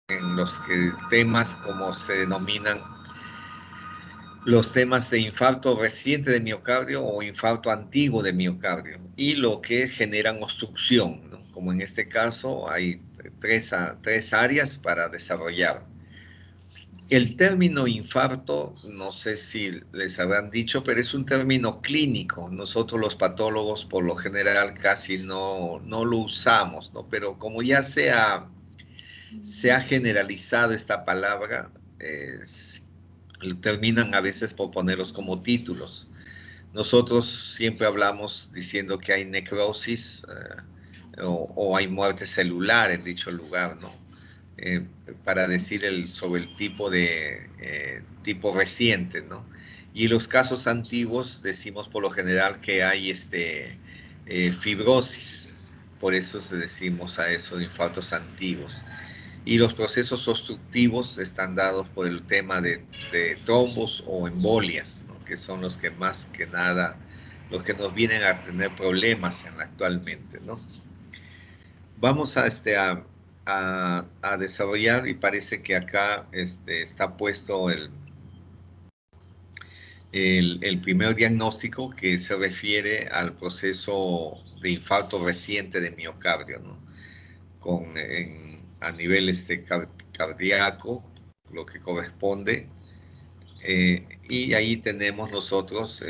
en los que temas como se denominan los temas de infarto reciente de miocardio o infarto antiguo de miocardio y lo que generan obstrucción, ¿no? Como en este caso hay tres áreas para desarrollar. El término infarto, no sé si les habrán dicho, pero es un término clínico. Nosotros los patólogos por lo general casi no lo usamos, ¿no? Pero como ya se ha generalizado esta palabra, terminan a veces por ponerlos como títulos. Nosotros siempre hablamos diciendo que hay necrosis o hay muerte celular en dicho lugar, ¿no? Eh, para decir sobre el tipo reciente, ¿no? Y los casos antiguos decimos por lo general que hay fibrosis, por eso decimos a eso infartos antiguos. Y los procesos obstructivos están dados por el tema de trombos o embolias, ¿no? Que son los que más que nada, los que nos vienen a tener problemas actualmente, ¿no? Vamos a desarrollar y parece que acá está puesto el primer diagnóstico que se refiere al proceso de infarto reciente de miocardio, ¿no? A nivel cardíaco, lo que corresponde. Y ahí tenemos nosotros,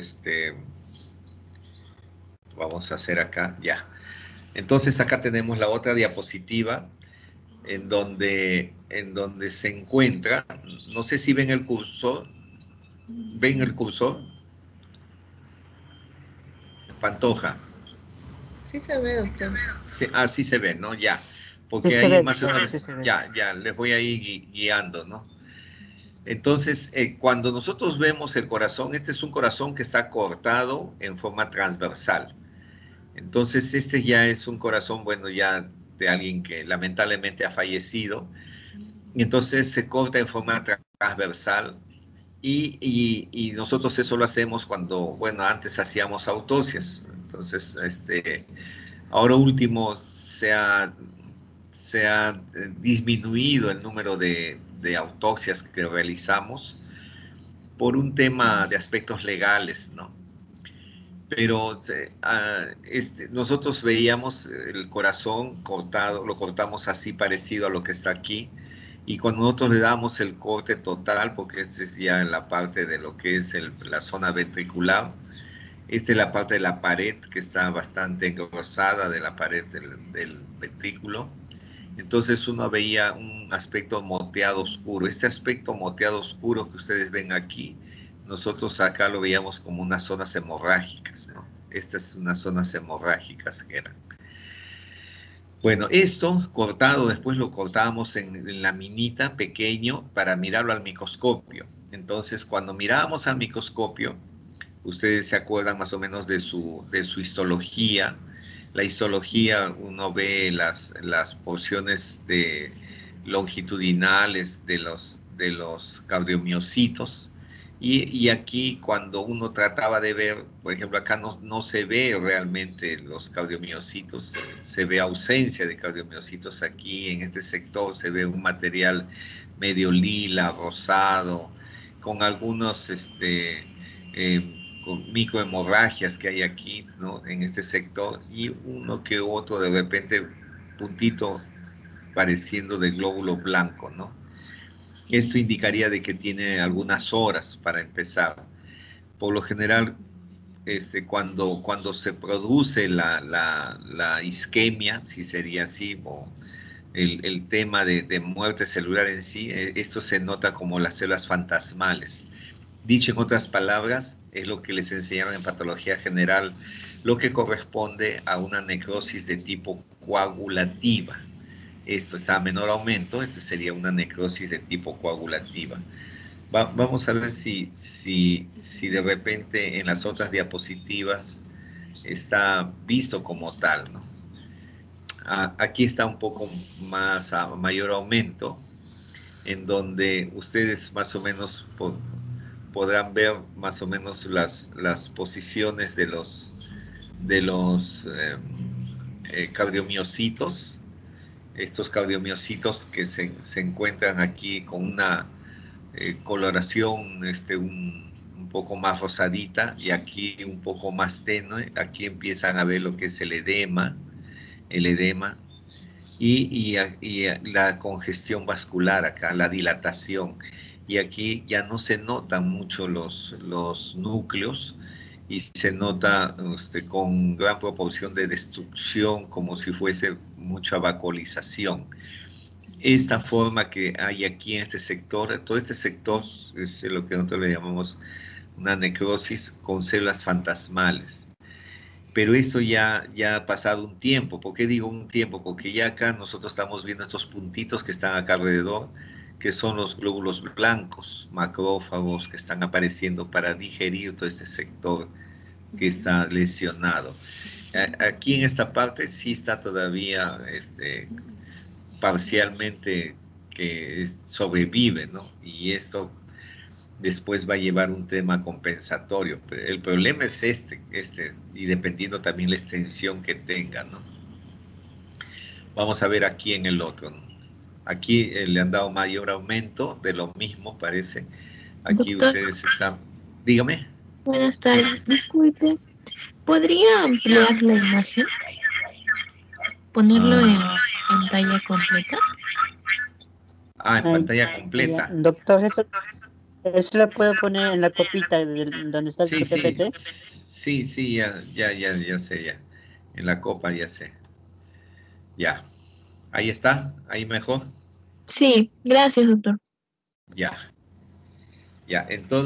vamos a hacer acá, ya. Entonces acá tenemos la otra diapositiva en donde se encuentra, no sé si ven el cursor, Pantoja. Sí se ve, doctor. Sí, así se ve, ¿no? Ya, Sí porque se ahí ve, más o doctor, menos, sí se ve. ya, les voy a ir guiando, ¿no? Entonces, cuando nosotros vemos el corazón, este es un corazón que está cortado en forma transversal. Entonces, este ya es un corazón, bueno, ya de alguien que lamentablemente ha fallecido. Y entonces se corta en forma transversal y nosotros eso lo hacemos cuando, bueno, antes hacíamos autopsias. Entonces, ahora último se ha disminuido el número de autopsias que realizamos por un tema de aspectos legales, ¿no? Pero nosotros veíamos el corazón cortado, lo cortamos así parecido a lo que está aquí, y cuando nosotros le damos el corte total, porque este es ya en la parte de lo que es la zona ventricular, esta es la parte de la pared que está bastante engrosada de la pared del ventrículo. Entonces uno veía un aspecto moteado oscuro. Este aspecto moteado oscuro que ustedes ven aquí, nosotros acá lo veíamos como unas zonas hemorrágicas, ¿no? Estas son unas zonas hemorrágicas que eran. Bueno, esto cortado, después lo cortábamos en laminita pequeño para mirarlo al microscopio. Entonces, cuando mirábamos al microscopio, ustedes se acuerdan más o menos de su histología. La histología, uno ve las porciones longitudinales de los cardiomiocitos. Y aquí cuando uno trataba de ver, por ejemplo, acá no se ve realmente los cardiomiocitos, se ve ausencia de cardiomiocitos aquí, en este sector se ve un material medio lila, rosado, con algunos con microhemorragias que hay aquí, ¿no? En este sector, y uno que otro de repente puntito pareciendo de glóbulo blanco, ¿no? Esto indicaría de que tiene algunas horas para empezar. Por lo general, cuando se produce la isquemia, si sería así, o el tema de muerte celular en sí, esto se nota como las células fantasmales. Dicho en otras palabras, es lo que les enseñaron en patología general, lo que corresponde a una necrosis de tipo coagulativa. Esto está a menor aumento, esto sería una necrosis de tipo coagulativa. Vamos a ver si de repente en las otras diapositivas está visto como tal, ¿no? Aquí está un poco más a mayor aumento, en donde ustedes más o menos podrán ver más o menos las posiciones de los cardiomiocitos. estos cardiomiocitos que se encuentran aquí con una coloración un poco más rosadita y aquí un poco más tenue. Aquí empiezan a ver lo que es el edema y la congestión vascular acá, la dilatación. Y aquí ya no se notan mucho los núcleos y se nota con gran proporción de destrucción, como si fuese mucha vascularización. Esta forma que hay aquí en este sector, todo este sector es lo que nosotros le llamamos una necrosis con células fantasmales. Pero esto ya ha pasado un tiempo. ¿Por qué digo un tiempo? Porque ya acá nosotros estamos viendo estos puntitos que están acá alrededor, que son los glóbulos blancos, macrófagos, que están apareciendo para digerir todo este sector que está lesionado. Aquí en esta parte sí está todavía parcialmente que sobrevive, ¿no? Y esto después va a llevar un tema compensatorio. El problema es y dependiendo también la extensión que tenga, ¿no? Vamos a ver aquí en el otro, ¿no? Aquí le han dado mayor aumento de lo mismo, parece. Aquí Doctor, ustedes están... Dígame. buenas Sí. tardes. Disculpe, ¿podría ampliar la imagen? ¿Ponerlo en Ah, pantalla completa? en Ah, pantalla ya. completa. Doctor, eso lo puedo poner en la copita donde está el Sí, sí, PPT. sí, ya sé, ya. En la copa ya sé. Ya. Ahí está, ahí mejor. Sí, gracias, doctor. Ya, ya.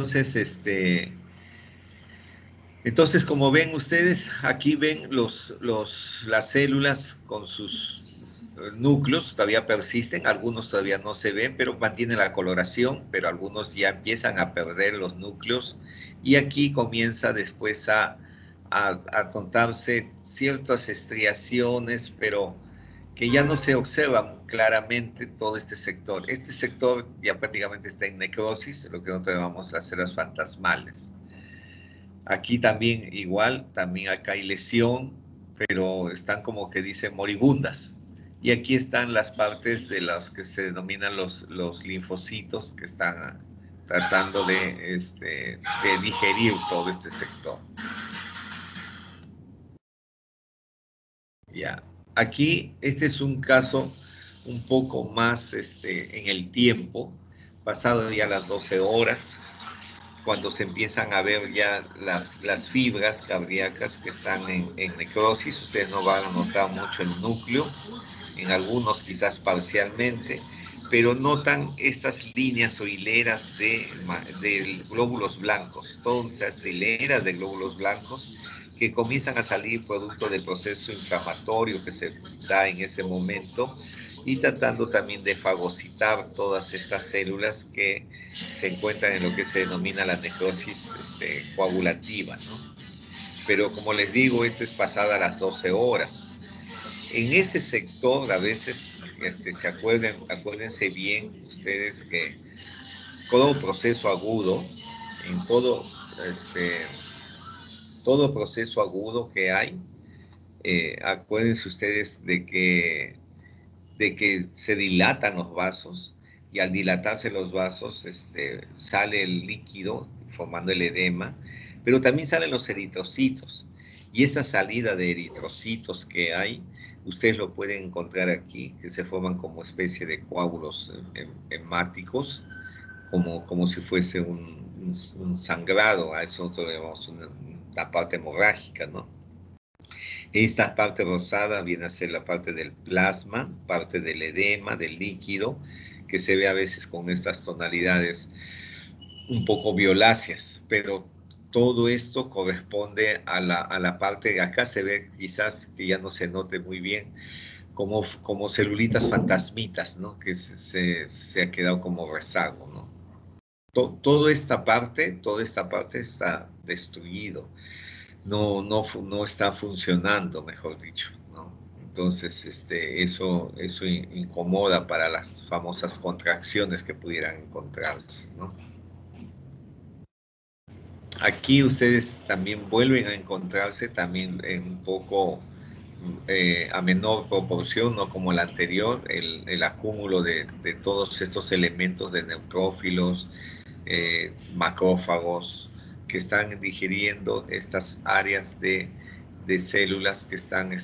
Entonces, como ven ustedes, aquí ven las células con sus núcleos, todavía persisten, algunos todavía no se ven, pero mantienen la coloración, pero algunos ya empiezan a perder los núcleos y aquí comienza después a notarse ciertas estriaciones, pero que ya no se observan claramente todo este sector. Este sector ya prácticamente está en necrosis, lo que nosotros llamamos las células fantasmales. Aquí también igual, también acá hay lesión, pero están como que dicen moribundas. Y aquí están las partes de las que se denominan los linfocitos que están tratando de digerir todo este sector. Ya. Aquí, este es un caso un poco más en el tiempo, pasado ya las 12 horas, cuando se empiezan a ver ya las fibras cardíacas que están en necrosis. Ustedes no van a notar mucho el núcleo, en algunos quizás parcialmente, pero notan estas líneas o hileras de glóbulos blancos, todas estas hileras de glóbulos blancos que comienzan a salir producto del proceso inflamatorio que se da en ese momento y tratando también de fagocitar todas estas células que se encuentran en lo que se denomina la necrosis coagulativa, ¿no? Pero como les digo, esto es pasada las 12 horas. En ese sector a veces acuérdense bien ustedes que todo proceso agudo, en todo proceso agudo que hay, acuérdense ustedes de que se dilatan los vasos y al dilatarse los vasos sale el líquido formando el edema, pero también salen los eritrocitos y esa salida de eritrocitos que hay, ustedes lo pueden encontrar aquí, que se forman como especie de coágulos hemáticos, como si fuese un sangrado, a eso nosotros llamamos una parte hemorrágica, ¿no? Esta parte rosada viene a ser la parte del plasma, parte del edema, del líquido, que se ve a veces con estas tonalidades un poco violáceas, pero todo esto corresponde a la parte, acá se ve quizás que ya no se note muy bien, como celulitas fantasmitas, ¿no? Que se ha quedado como rezago, ¿no? Toda esta parte está destruido. No está funcionando, mejor dicho, ¿no? Entonces, eso incomoda para las famosas contracciones que pudieran encontrarse, ¿no? Aquí ustedes también vuelven a encontrarse también en un poco a menor proporción, no como el anterior, el acúmulo de todos estos elementos de neutrófilos, macrófagos, que están digiriendo estas áreas de células que están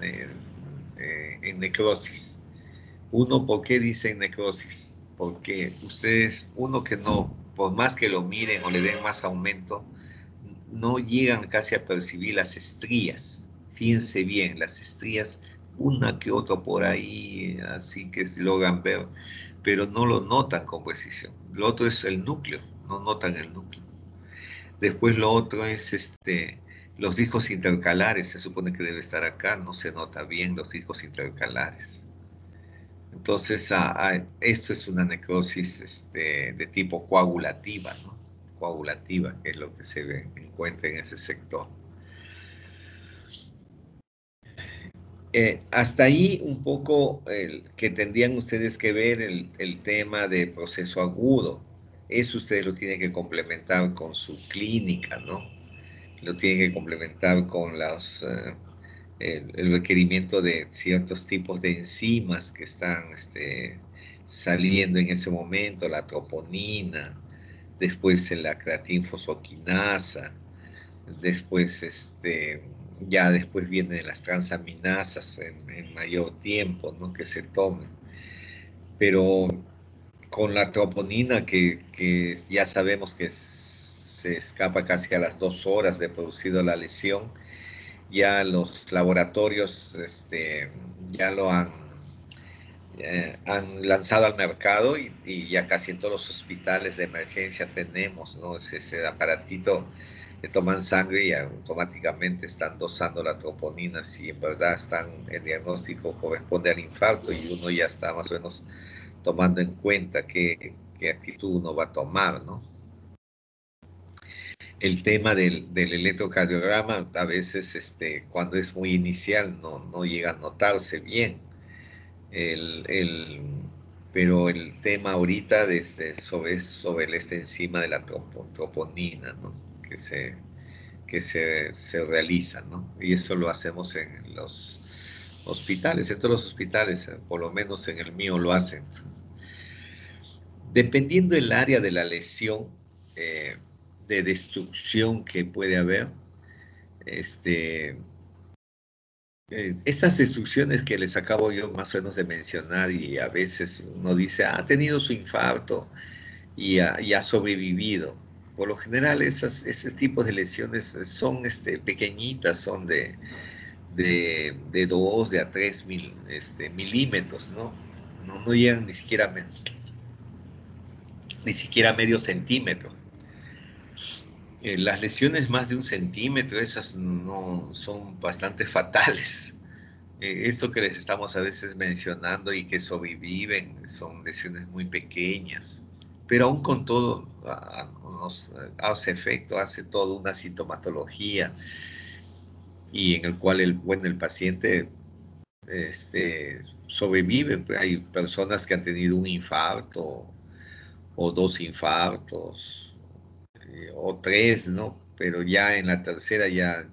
en necrosis. Uno, ¿por qué dicen necrosis? Porque ustedes, uno que no, por más que lo miren o le den más aumento, no llegan casi a percibir las estrías. Fíjense bien, las estrías, una que otra por ahí, así que logran ver, pero no lo notan con precisión. Lo otro es el núcleo, no notan el núcleo. Después lo otro es los discos intercalares, se supone que debe estar acá, no se nota bien los discos intercalares. Entonces, esto es una necrosis de tipo coagulativa, ¿no? Coagulativa, que es lo que se encuentra en ese sector. Hasta ahí un poco que tendrían ustedes que ver el tema de proceso agudo. Eso ustedes lo tienen que complementar con su clínica, ¿no? Lo tienen que complementar con el requerimiento de ciertos tipos de enzimas que están saliendo en ese momento, la troponina, después la creatinfosfoquinasa, después ya después vienen las transaminasas en mayor tiempo, ¿no? Que se tomen. Pero con la troponina que ya sabemos que se escapa casi a las 2 horas de producido la lesión, ya los laboratorios ya lo han lanzado al mercado y ya casi en todos los hospitales de emergencia tenemos, ¿no? Es ese aparatito que toman sangre y automáticamente están dosando la troponina si en verdad el diagnóstico corresponde al infarto y uno ya está más o menos tomando en cuenta qué actitud uno va a tomar, ¿no? El tema del electrocardiograma a veces cuando es muy inicial no llega a notarse bien. Pero el tema ahorita sobre esta enzima de la troponina, ¿no? que se realiza, ¿no? Y eso lo hacemos en los hospitales, en todos los hospitales, por lo menos en el mío lo hacen. Dependiendo del área de la lesión, de destrucción que puede haber, estas destrucciones que les acabo yo más o menos de mencionar y a veces uno dice, ha tenido su infarto y ha sobrevivido. Por lo general, ese tipo de lesiones son pequeñitas, son de 2 de a 3 milímetros, ¿no? No llegan ni siquiera medio centímetro. Las lesiones más de 1 centímetro, esas no son bastante fatales. Esto que les estamos a veces mencionando y que sobreviven son lesiones muy pequeñas, pero aún con todo nos hace efecto, hace toda una sintomatología y en el cual el paciente sobrevive. Hay personas que han tenido un infarto o 2 infartos o 3, ¿no? Pero ya en la tercera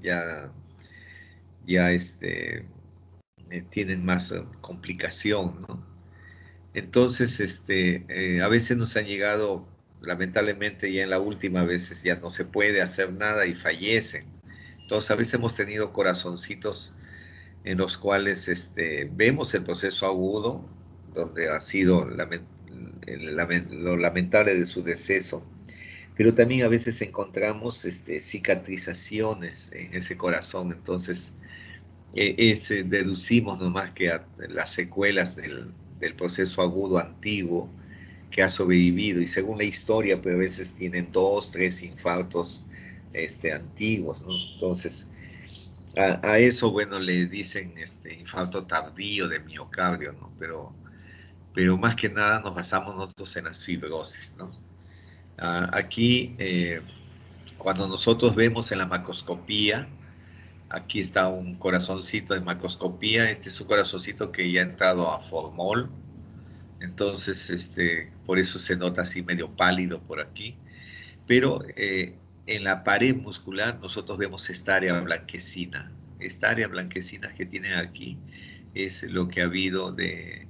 ya tienen más complicación, ¿no? Entonces, a veces nos han llegado, lamentablemente ya en la última veces ya no se puede hacer nada y fallecen. Entonces, a veces hemos tenido corazoncitos en los cuales vemos el proceso agudo, donde ha sido lo lamentable de su deceso, pero también a veces encontramos cicatrizaciones en ese corazón. Entonces, deducimos nomás que las secuelas del proceso agudo antiguo que ha sobrevivido, y según la historia, pues a veces tienen 2, 3 infartos antiguos, ¿no? Entonces, a eso, bueno, le dicen infarto tardío de miocardio, ¿no? Pero más que nada nos basamos nosotros en las fibrosis, ¿no? Aquí, cuando nosotros vemos en la macroscopía, aquí está un corazoncito de macroscopía. Este es un corazoncito que ya ha entrado a formol. Entonces, por eso se nota así medio pálido por aquí. Pero en la pared muscular nosotros vemos esta área blanquecina. esta área blanquecina que tienen aquí es lo que ha habido de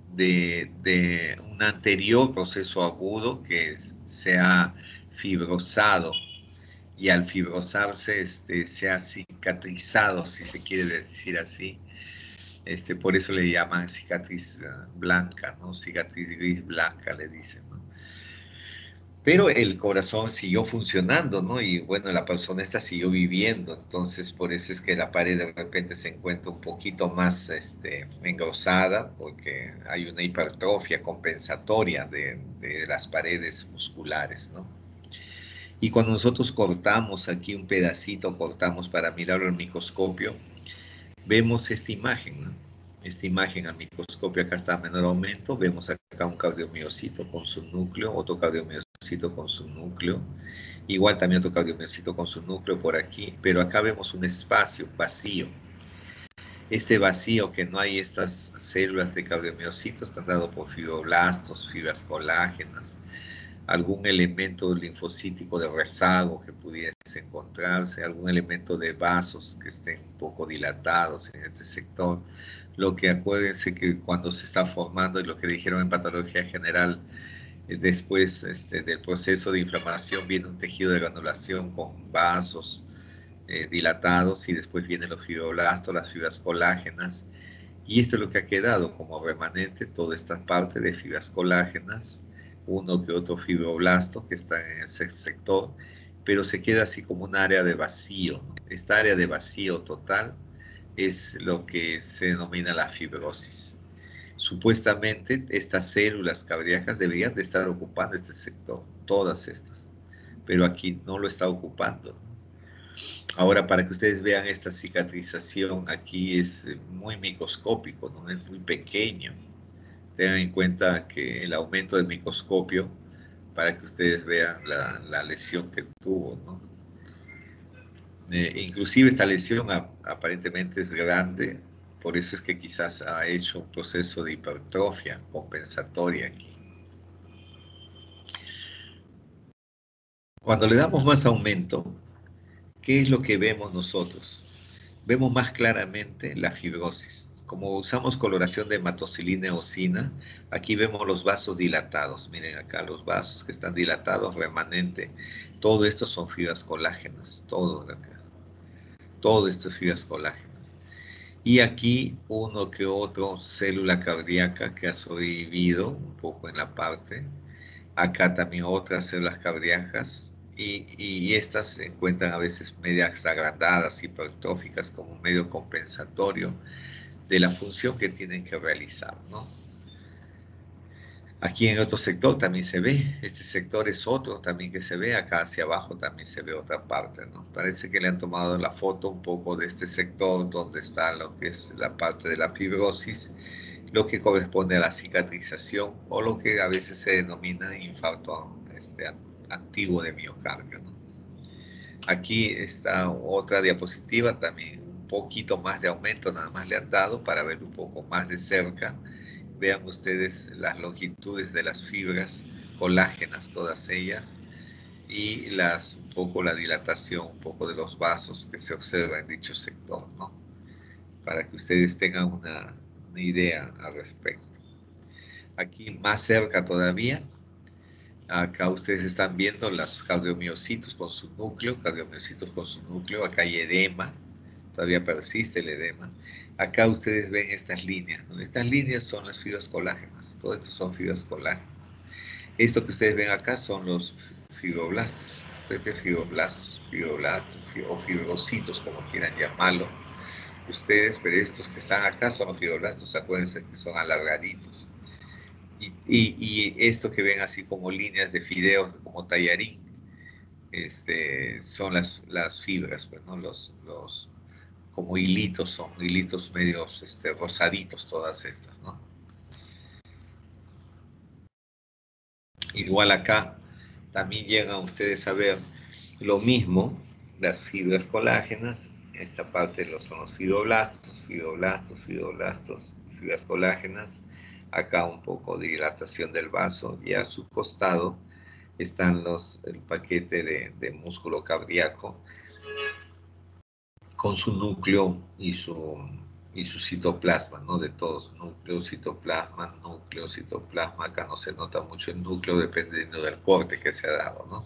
un anterior proceso agudo que se ha fibrosado, y al fibrosarse se ha cicatrizado, si se quiere decir así. Por eso le llaman cicatriz blanca, ¿no? Cicatriz gris blanca le dicen, ¿no? Pero el corazón siguió funcionando, ¿no? Y bueno, la persona esta siguió viviendo, entonces por eso es que la pared de repente se encuentra un poquito más engrosada, porque hay una hipertrofia compensatoria de las paredes musculares, ¿no? Y cuando nosotros cortamos aquí un pedacito, cortamos para mirarlo al microscopio, vemos esta imagen, ¿no? Esta imagen al microscopio acá está a menor aumento, vemos acá un cardiomiocito con su núcleo, otro cardiomiocito con su núcleo, igual también otro cardiomiocito con su núcleo por aquí, pero acá vemos un espacio vacío. Este vacío que no hay estas células de cardiomiocitos están dado por fibroblastos, fibras colágenas, algún elemento linfocítico de rezago que pudiese encontrarse, algún elemento de vasos que estén un poco dilatados en este sector. Lo que acuérdense que cuando se está formando, y lo que dijeron en patología general, después del proceso de inflamación viene un tejido de granulación con vasos dilatados, y después vienen los fibroblastos, las fibras colágenas, y esto es lo que ha quedado como remanente, toda esta parte de fibras colágenas, uno que otro fibroblasto que está en ese sector, pero se queda así como un área de vacío, ¿no? Esta área de vacío total es lo que se denomina la fibrosis. Supuestamente estas células cardíacas deberían de estar ocupando este sector, todas estas, pero aquí no lo está ocupando. Ahora, para que ustedes vean esta cicatrización, aquí es muy microscópico, ¿no? Es muy pequeño. Tengan en cuenta que el aumento del microscopio, para que ustedes vean la lesión que tuvo, ¿no? Inclusive esta lesión aparentemente es grande, por eso es que quizás ha hecho un proceso de hipertrofia compensatoria aquí. Cuando le damos más aumento, ¿qué es lo que vemos nosotros? Vemos más claramente la fibrosis. Como usamos coloración de hematocilina eosina, aquí vemos los vasos dilatados. Miren acá los vasos que están dilatados, remanente. Todo esto son fibras colágenas, todo acá. Todo esto es fibras colágenas. Y aquí uno que otro célula cardíaca que ha sobrevivido un poco en la parte. Acá también otras células cardíacas, y estas se encuentran a veces medias agrandadas, hipertróficas, como un medio compensatorio de la función que tienen que realizar, ¿no? Aquí en otro sector también se ve, este sector es otro también que se ve, acá hacia abajo también se ve otra parte, ¿no? Parece que le han tomado la foto un poco de este sector donde está lo que es la parte de la fibrosis, lo que corresponde a la cicatrización, o lo que a veces se denomina infarto antiguo de miocardio, ¿no? Aquí está otra diapositiva, también un poquito más de aumento, nada más le han dado para ver un poco más de cerca. Vean ustedes las longitudes de las fibras colágenas, todas ellas, y un poco la dilatación, un poco de los vasos que se observa en dicho sector, ¿no? Para que ustedes tengan una idea al respecto. Aquí más cerca todavía, acá ustedes están viendo los cardiomiocitos con su núcleo, acá hay edema, todavía persiste el edema. Acá ustedes ven estas líneas, ¿no? Estas líneas son las fibras colágenas, todo esto son fibras colágenas. Esto que ustedes ven acá son los fibroblastos, fibroblastos, o fibrocitos, como quieran llamarlo ustedes, pero estos que están acá son los fibroblastos, acuérdense que son alargaditos. Y esto que ven así como líneas de fideos, como tallarín, son las fibras, pues, ¿no? Como hilitos, son hilitos medios rosaditos todas estas, ¿no? Igual acá también llegan ustedes a ver lo mismo, las fibras colágenas, esta parte son los fibroblastos, fibras colágenas, acá un poco de dilatación del vaso, y a su costado están el paquete de músculo cardíaco con su núcleo y su citoplasma, ¿no? De todos, núcleo, citoplasma, acá no se nota mucho el núcleo dependiendo del corte que se ha dado, ¿no?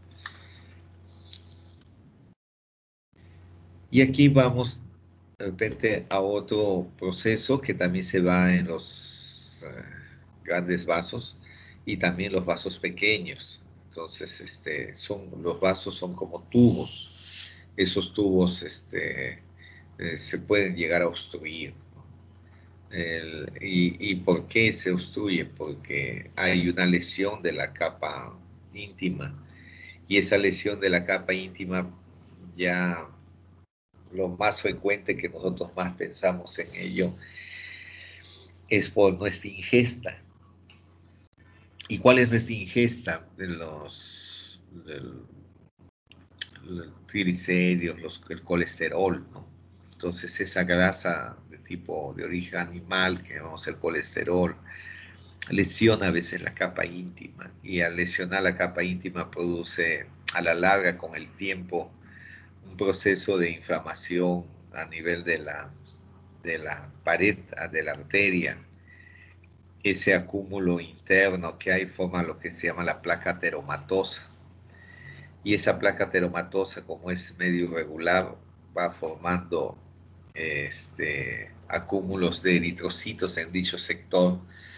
Y aquí vamos de repente a otro proceso que también se va en los grandes vasos y también los vasos pequeños. Entonces, los vasos son como tubos. Esos tubos se pueden llegar a obstruir, ¿no? ¿Y por qué se obstruye? Porque hay una lesión de la capa íntima y esa lesión de la capa íntima ya lo más frecuente que nosotros más pensamos en ello es por nuestra ingesta. ¿Y cuál es nuestra ingesta de los triglicéridos, el colesterol, ¿no? Entonces esa grasa de tipo de origen animal, que llamamos el colesterol, lesiona a veces la capa íntima y al lesionar la capa íntima produce a la larga con el tiempo un proceso de inflamación a nivel de la pared, de la arteria. Ese acúmulo interno que hay forma lo que se llama la placa ateromatosa. Y esa placa ateromatosa, como es medio irregular, va formando acúmulos de eritrocitos en dicho sector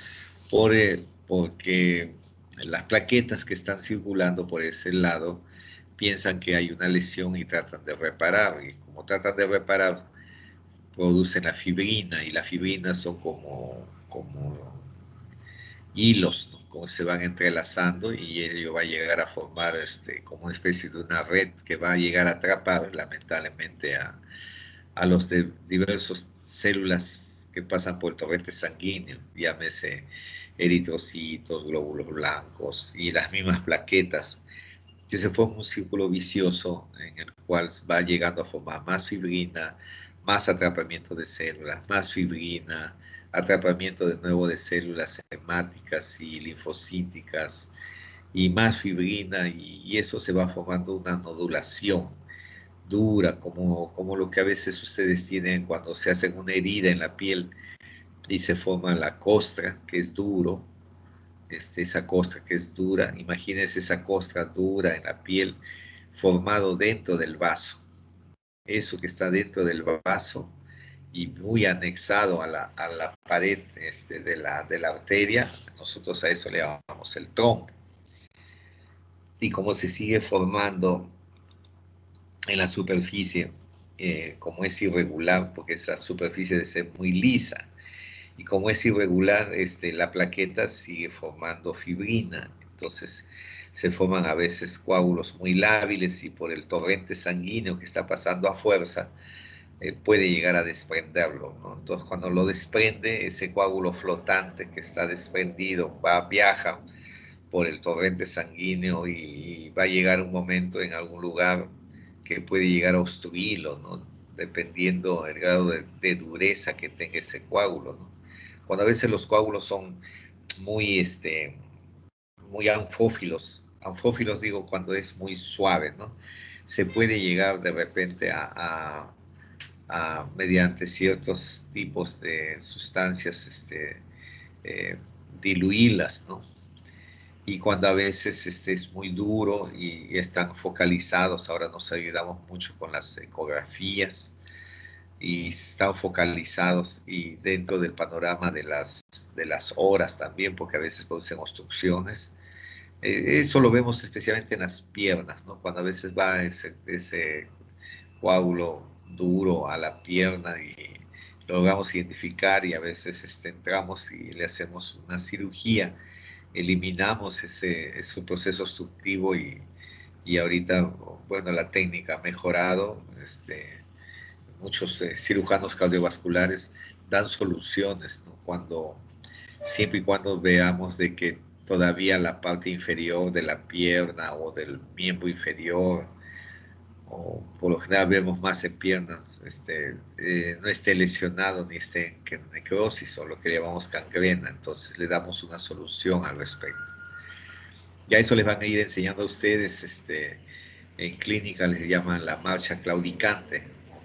porque las plaquetas que están circulando por ese lado piensan que hay una lesión y tratan de reparar. Y como tratan de reparar, producen la fibrina y la fibrina son como hilos, ¿no? Como se van entrelazando y ello va a llegar a formar como una especie de una red que va a llegar a atrapar lamentablemente a los de diversos células que pasan por el torrente sanguíneo, llámese eritrocitos, glóbulos blancos y las mismas plaquetas, que se forma un círculo vicioso en el cual va llegando a formar más fibrina, más atrapamiento de células, más fibrina, atrapamiento de nuevo de células hemáticas y linfocíticas, y más fibrina, y eso se va formando una nodulación dura, como lo que a veces ustedes tienen cuando se hacen una herida en la piel y se forma la costra, que es duro, esa costra que es dura. Imagínense esa costra dura en la piel formado dentro del vaso. Eso que está dentro del vaso y muy anexado a la pared de la arteria, nosotros a eso le llamamos el trombo. Y como se sigue formando en la superficie, como es irregular, porque esa superficie debe ser muy lisa, y como es irregular, la plaqueta sigue formando fibrina, entonces se forman a veces coágulos muy lábiles y por el torrente sanguíneo que está pasando a fuerza, puede llegar a desprenderlo, ¿no? Entonces cuando lo desprende, ese coágulo flotante que está desprendido viaja por el torrente sanguíneo y va a llegar un momento en algún lugar que puede llegar a obstruirlo, ¿no? Dependiendo del grado de dureza que tenga ese coágulo, ¿no? Cuando a veces los coágulos son muy, muy anfófilos digo cuando es muy suave, ¿no? Se puede llegar de repente mediante ciertos tipos de sustancias, diluirlas, ¿no? Y cuando a veces es muy duro y están focalizados, ahora nos ayudamos mucho con las ecografías, y están focalizados y dentro del panorama de las horas también, porque a veces producen obstrucciones. Eso lo vemos especialmente en las piernas, ¿no? Cuando a veces va ese coágulo duro a la pierna y lo logramos identificar y a veces entramos y le hacemos una cirugía, eliminamos ese proceso obstructivo y ahorita, bueno, la técnica ha mejorado, muchos cirujanos cardiovasculares dan soluciones, ¿no? Siempre y cuando veamos de que todavía la parte inferior de la pierna o del miembro inferior, o por lo general vemos más en piernas, no esté lesionado ni esté en necrosis o lo que llamamos gangrena, entonces le damos una solución al respecto. Ya eso les van a ir enseñando a ustedes, en clínica les llaman la marcha claudicante,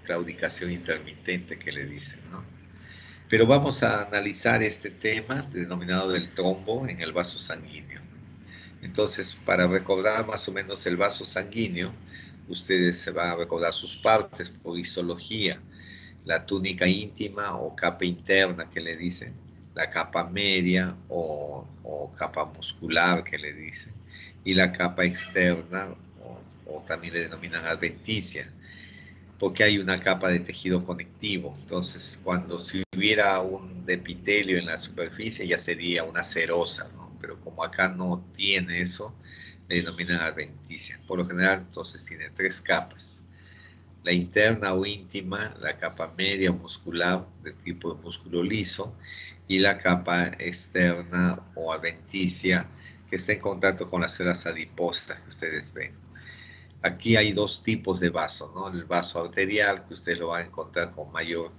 claudicación intermitente que le dicen, ¿no? Pero vamos a analizar este tema denominado del trombo en el vaso sanguíneo. Entonces, para recordar más o menos el vaso sanguíneo, ustedes se van a recordar sus partes por histología, la túnica íntima o capa interna que le dicen, la capa media o capa muscular que le dicen, y la capa externa o también le denominan adventicia, porque hay una capa de tejido conectivo. Entonces, cuando si hubiera un epitelio en la superficie, ya sería una serosa, ¿no? Pero como acá no tiene eso, le denominan adventicia. Por lo general, entonces tiene 3 capas. La interna o íntima, la capa media o muscular de tipo de músculo liso, y la capa externa o adventicia, que está en contacto con las células adiposas que ustedes ven. Aquí hay 2 tipos de vaso, ¿no? El vaso arterial, que usted lo va a encontrar con mayor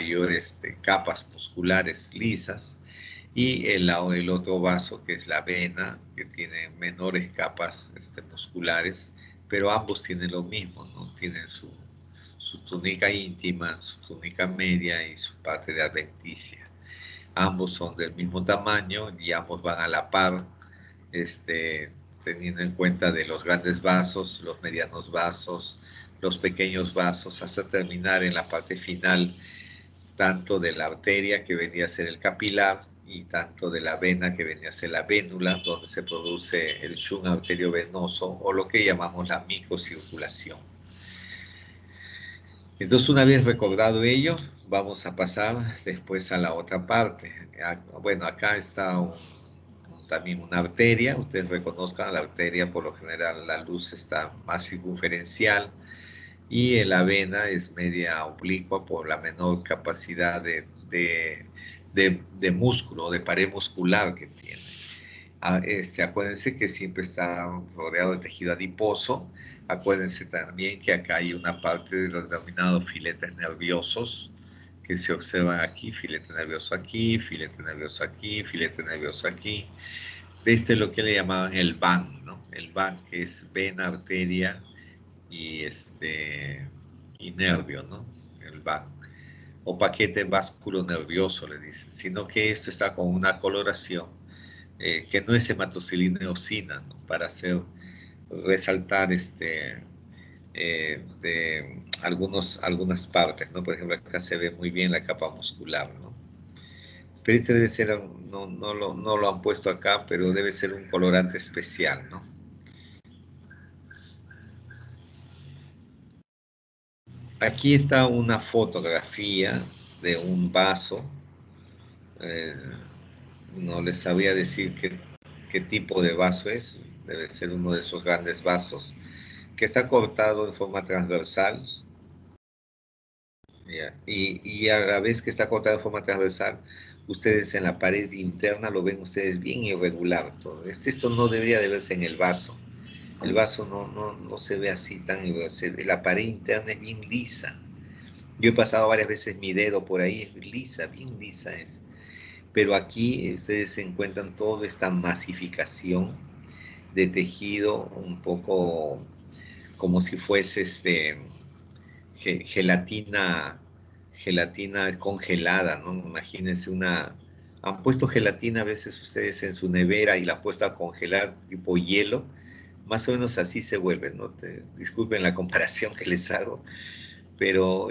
capas musculares lisas, y el otro vaso, que es la vena, que tiene menores capas musculares, pero ambos tienen lo mismo, ¿no? Tienen su túnica íntima, su túnica media y su parte de adventicia. Ambos son del mismo tamaño y ambos van a la par, teniendo en cuenta de los grandes vasos, los medianos vasos, los pequeños vasos, hasta terminar en la parte final, tanto de la arteria, que venía a ser el capilar, y tanto de la vena, que venía a ser la vénula, donde se produce el shunt arteriovenoso, o lo que llamamos la microcirculación. Entonces, una vez recordado ello, vamos a pasar después a la otra parte. Bueno, acá está también una arteria. Ustedes reconozcan la arteria, por lo general la luz está más circunferencial, y la vena es media oblicua por la menor capacidad de músculo, de pared muscular que tiene. Acuérdense que siempre está rodeado de tejido adiposo. Acuérdense también que acá hay una parte de los denominados filetes nerviosos que se observan aquí: filete nervioso aquí, filete nervioso aquí, filete nervioso aquí. Este es lo que le llamaban el VAN, ¿no? El VAN, que es vena, arteria y nervio, ¿no? El VAN. O paquete vasculo nervioso, le dicen. Sino que esto está con una coloración que no es hematocilina eosina, ¿no? Para resaltar de algunas partes, ¿no? Por ejemplo, acá se ve muy bien la capa muscular, ¿no? Pero este debe ser, no lo han puesto acá, pero debe ser un colorante especial, ¿no? Aquí está una fotografía de un vaso. No les sabía decir qué tipo de vaso es. Debe ser uno de esos grandes vasos que está cortado en forma transversal. Y a la vez que está cortado de forma transversal, ustedes en la pared interna lo ven ustedes bien irregular todo. Esto no debería de verse en el vaso. El vaso no se ve así tan irregular. La pared interna es bien lisa. Yo he pasado varias veces mi dedo por ahí, es lisa, bien lisa es. Pero aquí ustedes encuentran toda esta masificación de tejido, un poco como si fuese gelatina congelada, ¿no? Imagínense han puesto gelatina a veces ustedes en su nevera y la han puesto a congelar tipo hielo, más o menos así se vuelve, ¿no? Disculpen la comparación que les hago, pero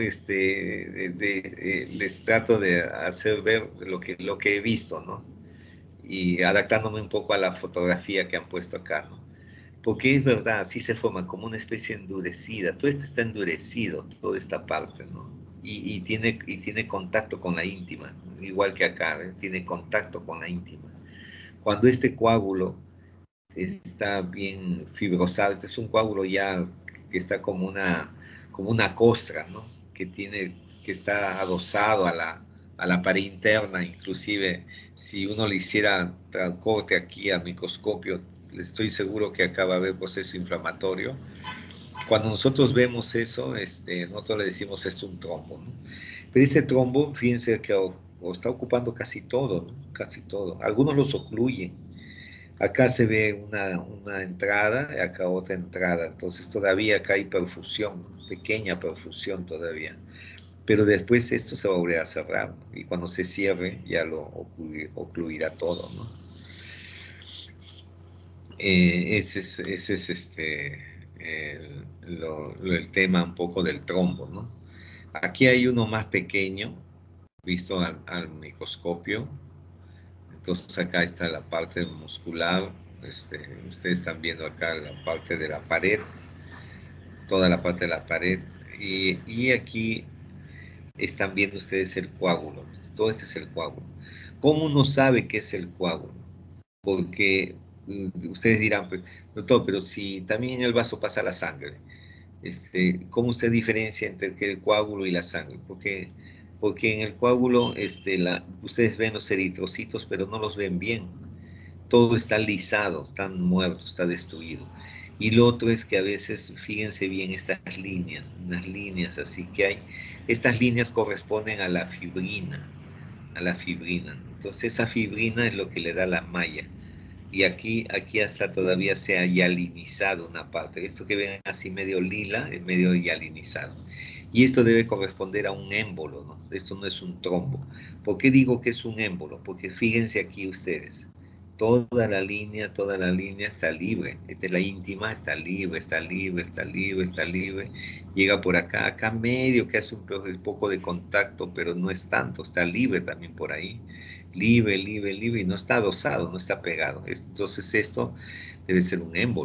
les trato de hacer ver lo que he visto, ¿no? Y adaptándome un poco a la fotografía que han puesto acá, ¿no? Porque es verdad, sí se forma como una especie endurecida. Todo esto está endurecido, toda esta parte, ¿no? Y tiene contacto con la íntima, igual que acá, ¿eh? Tiene contacto con la íntima. Cuando este coágulo está bien fibrosado, este es un coágulo ya que está como una costra, ¿no? Que está adosado a la pared interna. Inclusive, si uno le hiciera corte aquí al microscopio, estoy seguro que acá va a haber proceso inflamatorio. Cuando nosotros vemos eso, nosotros le decimos esto un trombo, ¿no? Pero este trombo, fíjense que o está ocupando casi todo, ¿no? Casi todo. Algunos los ocluyen. Acá se ve una entrada y acá otra entrada. Entonces todavía acá hay perfusión, pequeña perfusión todavía. pero después esto se va a volver a cerrar y cuando se cierre ya lo ocluirá todo, ¿no? Ese es el tema un poco del trombo, ¿no? Aquí hay uno más pequeño, visto al microscopio. Entonces acá está la parte muscular. Ustedes están viendo acá la parte de la pared, toda la parte de la pared. Y aquí están viendo ustedes el coágulo. Todo este es el coágulo. ¿Cómo uno sabe qué es el coágulo? Porque ustedes dirán, pues, doctor, pero si también en el vaso pasa la sangre, ¿cómo usted diferencia entre el coágulo y la sangre? Porque en el coágulo ustedes ven los eritrocitos, pero no los ven bien. Todo está lisado, está muerto, está destruido. Y lo otro es que a veces, fíjense bien estas líneas, unas líneas así que hay. Estas líneas corresponden a la fibrina, a la fibrina. Entonces esa fibrina es lo que le da la malla. Y aquí hasta todavía se ha hialinizado una parte. Esto que ven así medio lila es medio hialinizado. Y esto debe corresponder a un émbolo, ¿no? Esto no es un trombo. ¿Por qué digo que es un émbolo? Porque fíjense aquí ustedes. Toda la línea está libre. Esta es la íntima, está libre, está libre, está libre, está libre. Llega por acá, acá medio que hace un poco de contacto, pero no es tanto, está libre también por ahí. Libre, libre, libre, y no está adosado, no está pegado. Entonces esto debe ser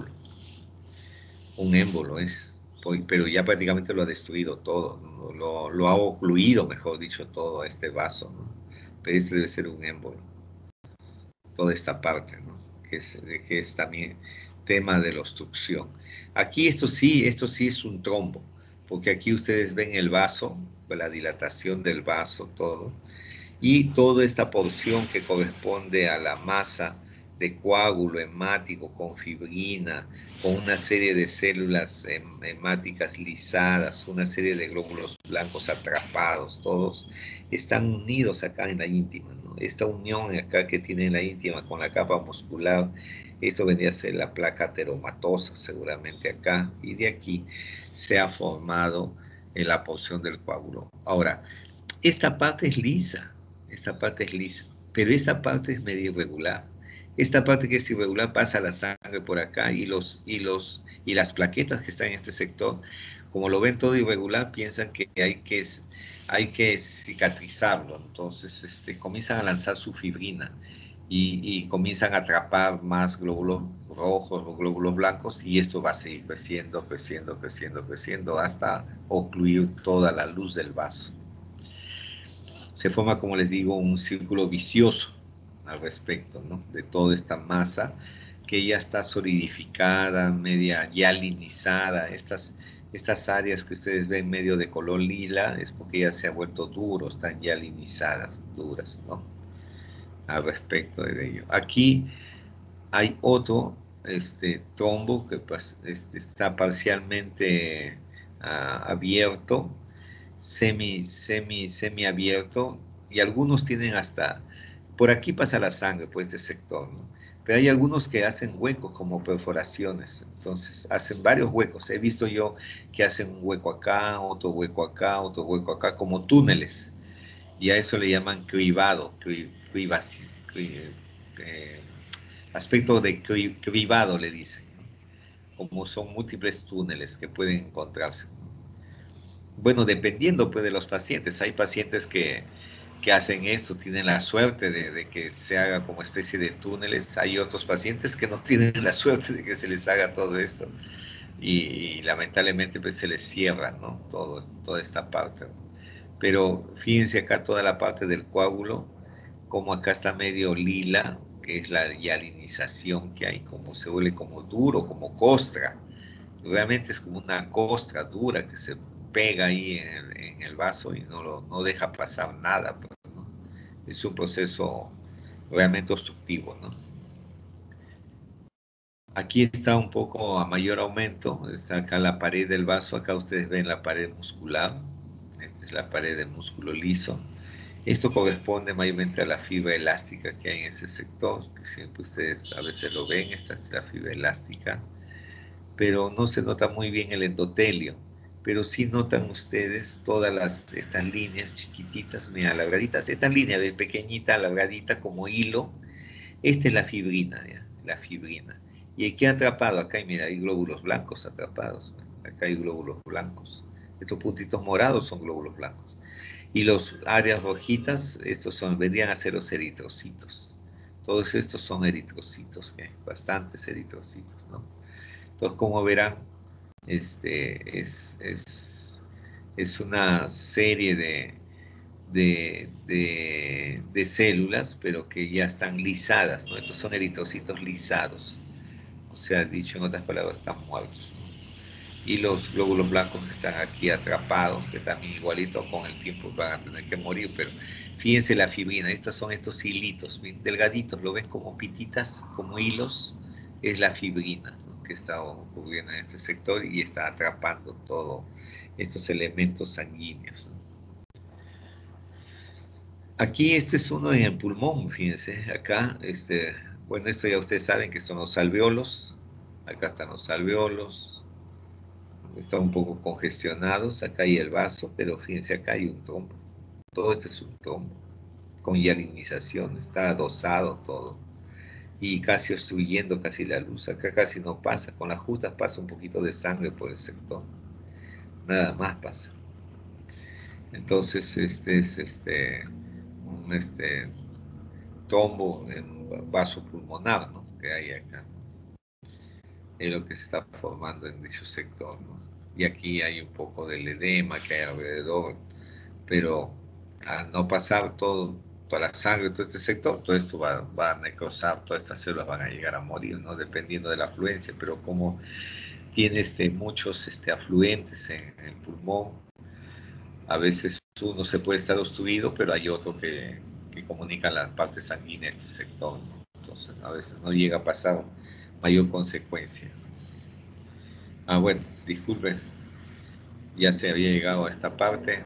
un émbolo es, pero ya prácticamente lo ha destruido todo, ¿no? Lo ha ocluido, mejor dicho, todo este vaso, ¿no? Pero este debe ser un émbolo, toda esta parte, ¿no? Que es también tema de la obstrucción. Aquí esto sí es un trombo, porque aquí ustedes ven el vaso, la dilatación del vaso, todo, y toda esta porción que corresponde a la masa de coágulo hemático con fibrina, con una serie de células hemáticas lisadas, una serie de glóbulos blancos atrapados, todos están unidos acá en la íntima, ¿no? Esta unión acá que tiene la íntima con la capa muscular, esto vendría a ser la placa ateromatosa seguramente acá, y de aquí se ha formado en la porción del coágulo. Ahora, esta parte es lisa, esta parte es lisa, pero esta parte es medio irregular. Esta parte que es irregular pasa la sangre por acá y las plaquetas que están en este sector, como lo ven todo irregular, piensan que hay que cicatrizarlo. Entonces comienzan a lanzar su fibrina y comienzan a atrapar más glóbulos rojos o glóbulos blancos y esto va a seguir creciendo, creciendo, creciendo, creciendo hasta ocluir toda la luz del vaso. Se forma, como les digo, un círculo vicioso al respecto, ¿no? De toda esta masa que ya está solidificada, media hialinizada. Estas áreas que ustedes ven medio de color lila es porque ya se ha vuelto duro, están hialinizadas, duras, ¿no? Al respecto de ello. Aquí hay otro trombo que pues, está parcialmente abierto, semi abierto, y algunos tienen hasta, por aquí pasa la sangre por este sector, ¿no? Pero hay algunos que hacen huecos como perforaciones, entonces hacen varios huecos. He visto yo que hacen un hueco acá, otro hueco acá, otro hueco acá, como túneles, y a eso le llaman cribado, eh, aspecto de cribado le dicen, ¿no? Como son múltiples túneles que pueden encontrarse. Bueno, dependiendo pues de los pacientes, hay pacientes que hacen esto, tienen la suerte de que se haga como especie de túneles, hay otros pacientes que no tienen la suerte de que se les haga todo esto y lamentablemente pues se les cierra, ¿no? Toda esta parte, ¿no? Pero fíjense acá toda la parte del coágulo, como acá está medio lila, que es la hialinización que hay, como se vuelve como duro, como costra. Realmente es como una costra dura que se pega ahí en el vaso y no deja pasar nada, pues, ¿no? Es un proceso realmente obstructivo, ¿no? Aquí está un poco a mayor aumento, está acá la pared del vaso, acá ustedes ven la pared muscular, esta es la pared del músculo liso. Esto corresponde mayormente a la fibra elástica que hay en ese sector, que siempre ustedes a veces lo ven, esta es la fibra elástica, pero no se nota muy bien el endotelio. pero sí notan ustedes todas estas líneas chiquititas, mira, alargaditas, esta línea de pequeñita, alargadita como hilo, esta es la fibrina, ¿ya? La fibrina. Y aquí atrapado, acá mira, hay glóbulos blancos atrapados, acá hay glóbulos blancos. Estos puntitos morados son glóbulos blancos. Y los áreas rojitas, estos vendrían a ser los eritrocitos. Todos estos son eritrocitos, bastantes eritrocitos, ¿no? Entonces, como verán, es una serie de células, pero que ya están lisadas, ¿no? Estos son eritrocitos lisados, o sea, dicho en otras palabras, están muertos, ¿no? Y los glóbulos blancos que están aquí atrapados, que también igualito con el tiempo van a tener que morir, pero fíjense la fibrina, estos son estos hilitos, bien delgaditos, lo ven como pititas, como hilos, es la fibrina, ¿no? Que está ocurriendo en este sector y está atrapando todos estos elementos sanguíneos, ¿no? Aquí este es uno en el pulmón, fíjense, acá, bueno, esto ya ustedes saben que son los alveolos, acá están los alveolos, están un poco congestionados, acá hay el vaso, pero fíjense, acá hay un trombo, todo esto es un trombo, con hialinización, está adosado todo, y casi obstruyendo casi la luz, acá casi no pasa, con las justas pasa un poquito de sangre por el sector, nada más pasa. Entonces, un trombo en vaso pulmonar, ¿no? Que hay acá, es lo que se está formando en dicho sector, ¿no? Y aquí hay un poco del edema que hay alrededor, pero al no pasar toda la sangre de todo este sector, todo esto va a necrosar, todas estas células van a llegar a morir, ¿no? Dependiendo de la afluencia, pero como tiene muchos afluentes en el pulmón, a veces uno se puede estar obstruido, pero hay otro que comunica las partes sanguíneas de este sector, ¿no? Entonces a veces no llega a pasar mayor consecuencia. Ah, bueno, disculpen, ya se había llegado a esta parte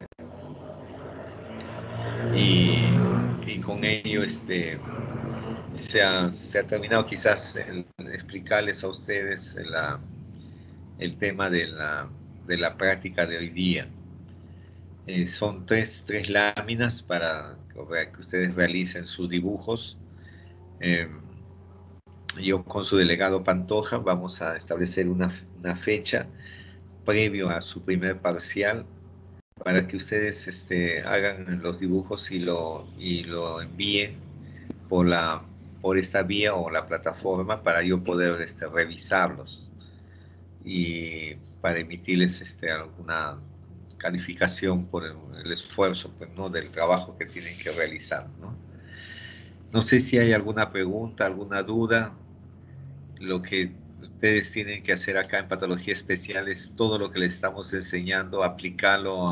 y con ello se ha terminado quizás explicarles a ustedes el tema de la práctica de hoy día. Son tres láminas para que ustedes realicen sus dibujos. Eh, yo con su delegado Pantoja vamos a establecer una fecha previo a su primer parcial para que ustedes hagan los dibujos y lo envíen por esta vía o la plataforma para yo poder revisarlos y para emitirles alguna calificación por el esfuerzo, pues, ¿no? Del trabajo que tienen que realizar, ¿no? No sé si hay alguna pregunta, alguna duda. Lo que ustedes tienen que hacer acá en Patología Especial es todo lo que les estamos enseñando, aplicarlo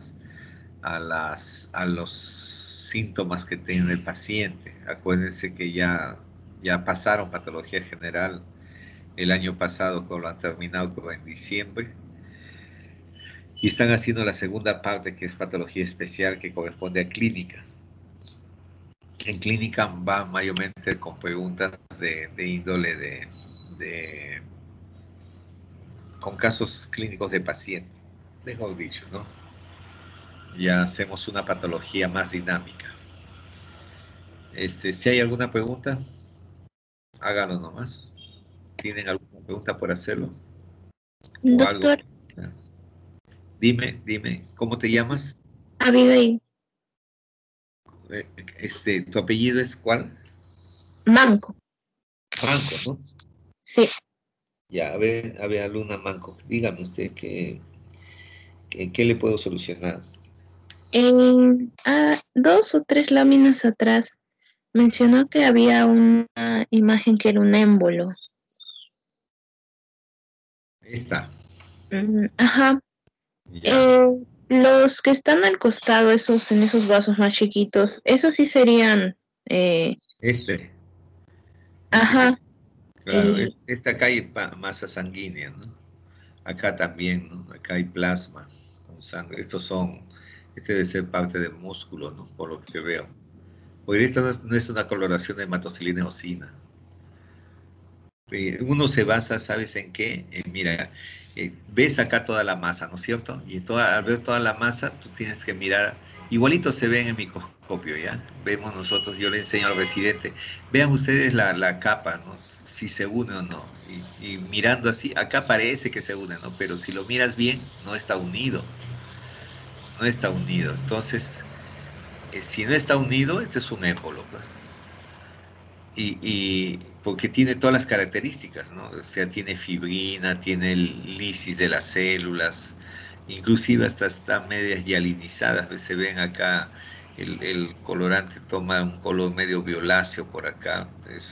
a los síntomas que tiene el paciente. Acuérdense que ya pasaron Patología General el año pasado, que lo han terminado como en diciembre, y están haciendo la segunda parte, que es Patología Especial, que corresponde a clínica. En clínica va mayormente con preguntas de índole con casos clínicos de paciente, mejor dicho, ¿no? Ya hacemos una patología más dinámica. Si hay alguna pregunta, háganlo nomás. ¿Tienen alguna pregunta por hacerlo? ¿O algo? Doctor, Dime, ¿cómo te llamas? Abigail, ¿Tu apellido es cuál? Manco. Manco, ¿no? Sí. Ya, a ver, Luna Manco, dígame usted qué le puedo solucionar. Dos o tres láminas atrás mencionó que había una imagen que era un émbolo. Ahí está. Ajá. Ya. Los que están al costado, en esos vasos más chiquitos, esos sí serían. Este Ajá. claro, Y acá hay masa sanguínea, ¿no? Acá también, ¿no? Acá hay plasma con sangre. Este debe ser parte del músculo, ¿no? Por lo que veo. Porque esto no es una coloración de hematocilina eosina. Uno se basa, ¿sabes en qué? Mira, ves acá toda la masa, ¿no es cierto? Y al ver toda la masa, tú tienes que mirar, igualito se ve en el microscopio, ¿ya? Vemos nosotros, yo le enseño al residente, vean ustedes la capa, ¿no? Si se une o no. Y mirando así, acá parece que se une, ¿no? Pero si lo miras bien, no está unido, no está unido. Entonces, si no está unido, este es un émbolo, pues. Porque tiene todas las características, ¿no? O sea, tiene fibrina, tiene el lisis de las células, inclusive hasta están medias hialinizadas, se ven acá, el colorante toma un color medio violáceo por acá,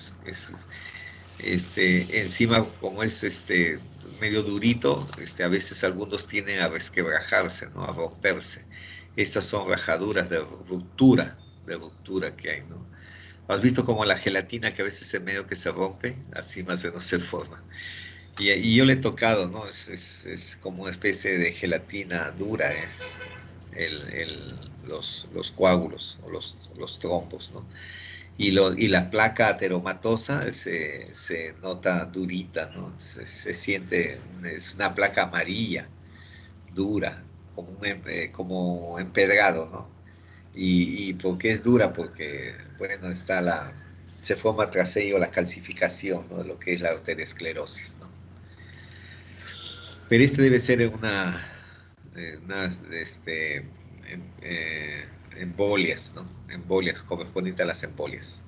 encima como es medio durito, a veces algunos tienden a resquebrajarse, ¿no? A romperse. Estas son rajaduras de ruptura que hay, ¿no? ¿Has visto como la gelatina que a veces en medio que se rompe? Así más o menos se forma. Y yo le he tocado, ¿no? Es como una especie de gelatina dura, es los coágulos o los trombos, ¿no? Y la placa ateromatosa se nota durita, ¿no? Se siente, es una placa amarilla, dura, como empedrado, ¿no? ¿Y por qué es dura? Porque, bueno, se forma tras ello la calcificación, ¿no? De lo que es la arteriosclerosis, ¿no? Pero debe ser embolias, ¿no? Embolias, correspondiente a las embolias.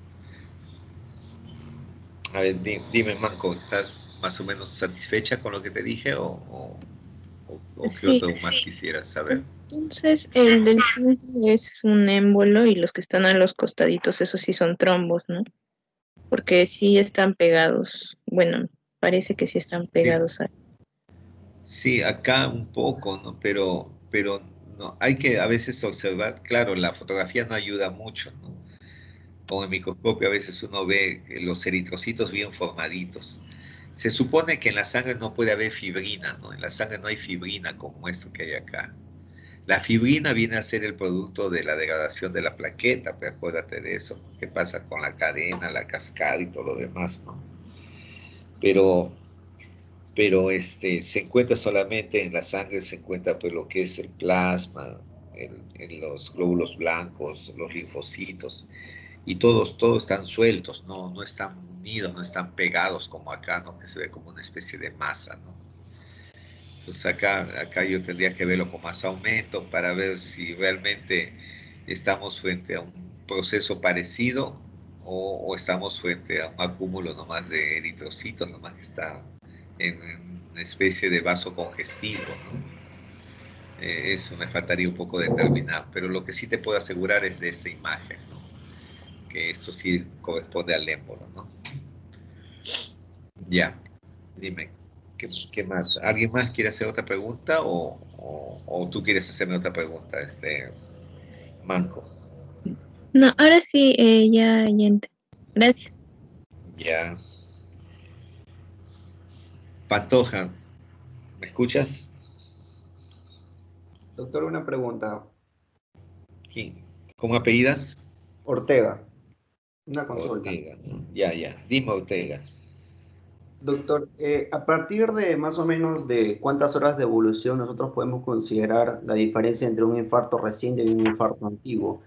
A ver, dime, Manco, ¿estás más o menos satisfecha con lo que te dije o qué Sí, otro más quisieras saber? entonces el del centro es un émbolo y los que están a los costaditos, esos sí son trombos, ¿no? Porque sí están pegados. Bueno, parece que sí están Sí, pegados a... sí, acá un poco, ¿no? Pero no, hay que a veces observar, claro, la fotografía no ayuda mucho, ¿no? Con el microscopio a veces uno ve los eritrocitos bien formaditos. Se supone que en la sangre no puede haber fibrina, ¿no? En la sangre no hay fibrina como esto que hay acá. La fibrina viene a ser el producto de la degradación de la plaqueta, pero acuérdate de eso, ¿no? ¿Qué pasa con la cadena, la cascada y todo lo demás, ¿no? Pero, se encuentra solamente en la sangre, se encuentra pues lo que es el plasma, en los glóbulos blancos, los linfocitos, y todos están sueltos, no están unidos, no están pegados como acá, ¿no? Que se ve como una especie de masa, ¿no? Entonces acá yo tendría que verlo con más aumento para ver si realmente estamos frente a un proceso parecido o estamos frente a un acúmulo nomás de eritrocitos, nomás que está en una especie de vaso congestivo, ¿no? Eso me faltaría un poco determinar, pero lo que sí te puedo asegurar es de esta imagen, ¿no? Que esto sí corresponde al émbolo, ¿no? Ya, dime, ¿qué más? ¿Alguien más quiere hacer otra pregunta o tú quieres hacerme otra pregunta, Manco? No, ahora sí, ya gracias. Ya. Pantoja, ¿me escuchas? Doctor, una pregunta. ¿Quién? ¿Cómo apellidas? Ortega, una consulta. Ortega, ¿no? Ya. Dime, Ortega. Doctor, a partir de más o menos de cuántas horas de evolución nosotros podemos considerar la diferencia entre un infarto reciente y un infarto antiguo.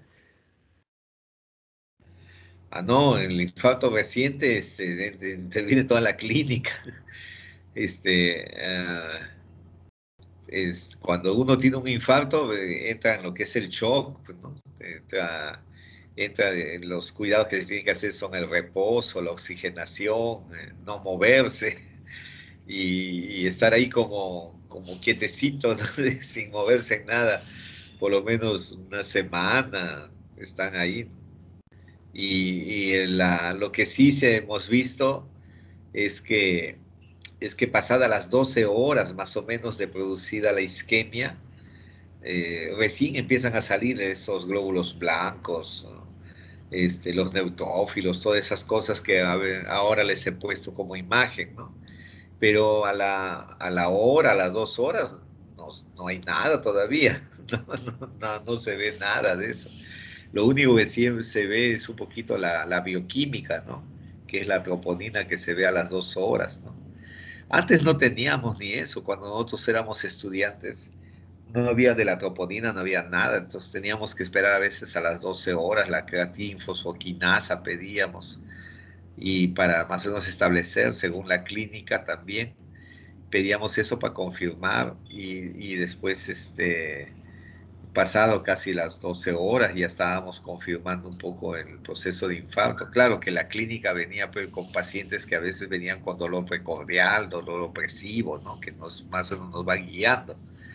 Ah, no, el infarto reciente interviene toda la clínica. Este, ah, cuando uno tiene un infarto, entra en lo que es el shock, pues, ¿no? Entra en los cuidados que se tienen que hacer son el reposo, la oxigenación, no moverse y estar ahí como quietecito, ¿no? Sin moverse en nada, por lo menos una semana están ahí. Lo que sí hemos visto es que pasada las 12 horas más o menos de producida la isquemia, recién empiezan a salir esos glóbulos blancos, ¿no? Los neutrófilos, todas esas cosas que ahora les he puesto como imagen, ¿no? Pero a la hora, a las 2 horas, no hay nada todavía, no se ve nada de eso. Lo único que siempre se ve es un poquito la bioquímica, ¿no? que es la troponina que se ve a las 2 horas, ¿no? Antes no teníamos ni eso, cuando nosotros éramos estudiantes, no había de la troponina, no había nada, entonces teníamos que esperar a veces a las 12 horas, la creatina, fosfoquinasa pedíamos, y para más o menos establecer, según la clínica también, pedíamos eso para confirmar, y después, pasado casi las 12 horas, ya estábamos confirmando un poco el proceso de infarto. Claro que la clínica venía pues, con pacientes que a veces venían con dolor precordial, dolor opresivo, ¿no? Que más o menos nos va guiando.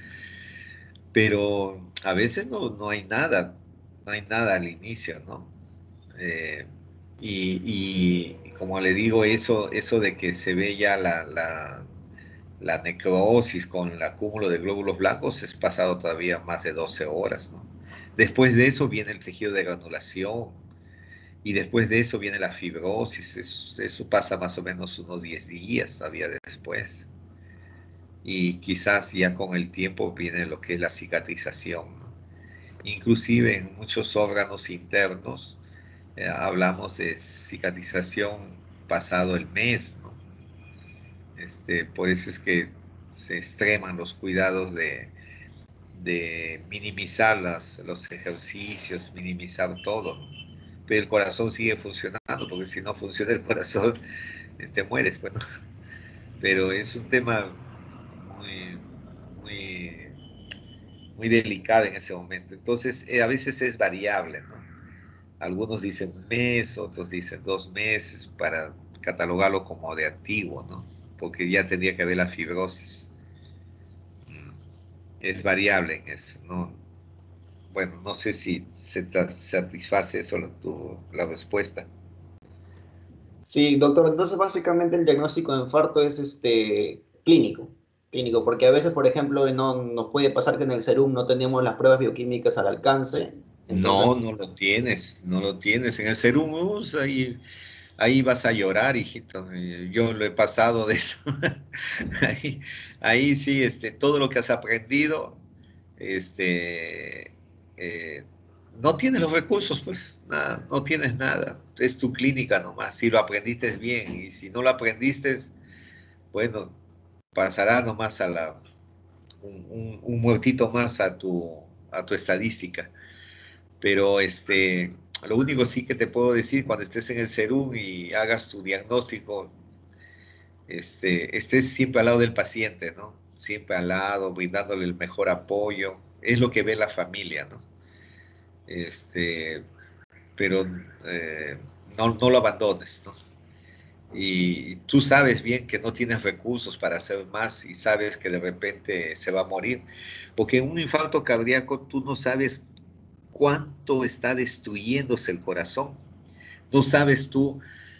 Pero a veces no hay nada, no hay nada al inicio, ¿no? Eh, y como le digo, eso de que se ve ya la necrosis con el acúmulo de glóbulos blancos es pasado todavía más de 12 horas, ¿no? Después de eso viene el tejido de granulación y después de eso viene la fibrosis. Eso pasa más o menos unos 10 días todavía después. Y quizás ya con el tiempo viene lo que es la cicatrización, ¿no? Inclusive en muchos órganos internos hablamos de cicatrización pasado el mes, ¿no? Por eso es que se extreman los cuidados de minimizar los ejercicios, minimizar todo, ¿no? Pero el corazón sigue funcionando, porque si no funciona el corazón, te mueres, bueno. Pero es un tema muy, muy, muy delicado en ese momento. Entonces, a veces es variable, ¿no? Algunos dicen un mes, otros dicen 2 meses para catalogarlo como de activo, ¿no? Porque ya tendría que haber la fibrosis. Es variable en eso, ¿no? Bueno, no sé si se satisface eso la respuesta. Sí, doctor, entonces básicamente el diagnóstico de infarto es clínico, porque a veces, por ejemplo, no nos puede pasar que en el serum no tenemos las pruebas bioquímicas al alcance, entonces, No, no lo tienes, no lo tienes. En el serum, ahí vas a llorar, hijito. Yo lo he pasado de eso. Ahí, ahí sí, todo lo que has aprendido, este, eh, no tienes los recursos, pues, nada, no tienes nada. Es tu clínica nomás. Si lo aprendiste bien y si no lo aprendiste, bueno, pasará nomás un muertito más a tu estadística. Pero lo único sí que te puedo decir cuando estés en el serum y hagas tu diagnóstico, estés siempre al lado del paciente, ¿no? Siempre al lado, brindándole el mejor apoyo. Es lo que ve la familia, ¿no? Este, pero no lo abandones, ¿no? Y tú sabes bien que no tienes recursos para hacer más y sabes que de repente se va a morir, porque en un infarto cardíaco tú no sabes cuánto está destruyéndose el corazón. No sabes tú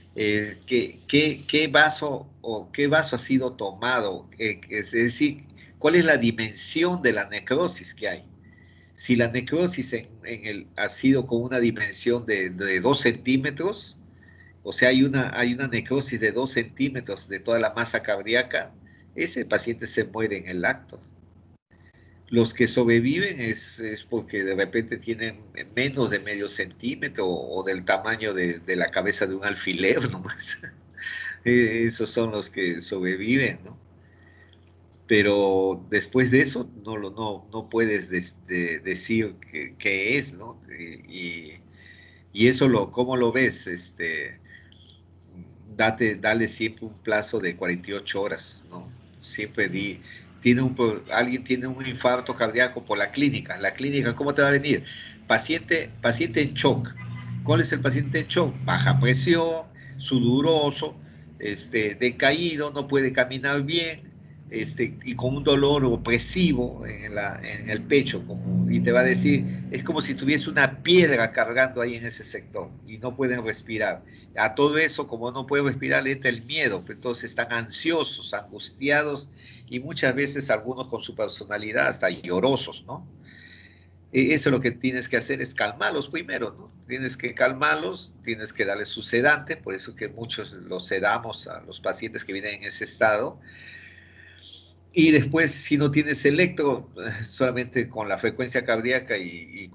qué vaso o qué vaso ha sido tomado, es decir, cuál es la dimensión de la necrosis que hay. Si la necrosis ha sido con una dimensión de 2 centímetros, o sea, hay una necrosis de 2 centímetros de toda la masa cardíaca, ese paciente se muere en el acto. Los que sobreviven es porque de repente tienen menos de medio centímetro o del tamaño de la cabeza de un alfiler nomás. Esos son los que sobreviven, ¿no? Pero después de eso no puedes decir qué es, ¿no? Y eso ¿cómo lo ves? Dale siempre un plazo de 48 horas, ¿no? Siempre alguien tiene un infarto cardíaco por la clínica, ¿cómo te va a venir? Paciente en shock. ¿Cuál es el paciente en shock? Baja presión, sudoroso, decaído, no puede caminar bien, y con un dolor opresivo en el pecho, y te va a decir, es como si tuviese una piedra cargando ahí en ese sector y no pueden respirar. A todo eso, como no pueden respirar, le entra el miedo, entonces están ansiosos, angustiados y muchas veces algunos con su personalidad hasta llorosos, ¿no? Eso lo que tienes que hacer es calmarlos primero, ¿no? Tienes que calmarlos, tienes que darles su sedante, por eso que muchos los sedamos a los pacientes que vienen en ese estado. Y después, si no tienes electro, solamente con la frecuencia cardíaca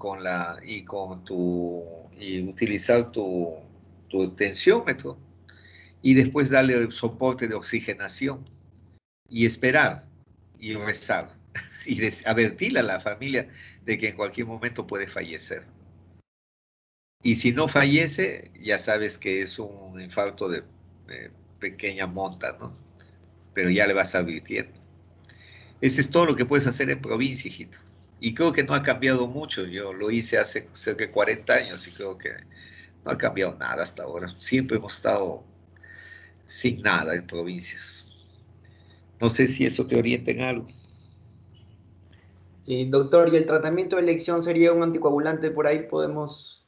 y utilizar tu tensiómetro, y después darle soporte de oxigenación y esperar y rezar y advertirle a la familia de que en cualquier momento puede fallecer. Y si no fallece, ya sabes que es un infarto de pequeña monta, ¿no? Pero ya le vas advirtiendo. Ese es todo lo que puedes hacer en provincia, hijito. Y creo que no ha cambiado mucho. Yo lo hice hace cerca de 40 años y creo que no ha cambiado nada hasta ahora. Siempre hemos estado sin nada en provincias. No sé si eso te orienta en algo. Sí, doctor, ¿y el tratamiento de elección sería un anticoagulante? Por ahí podemos...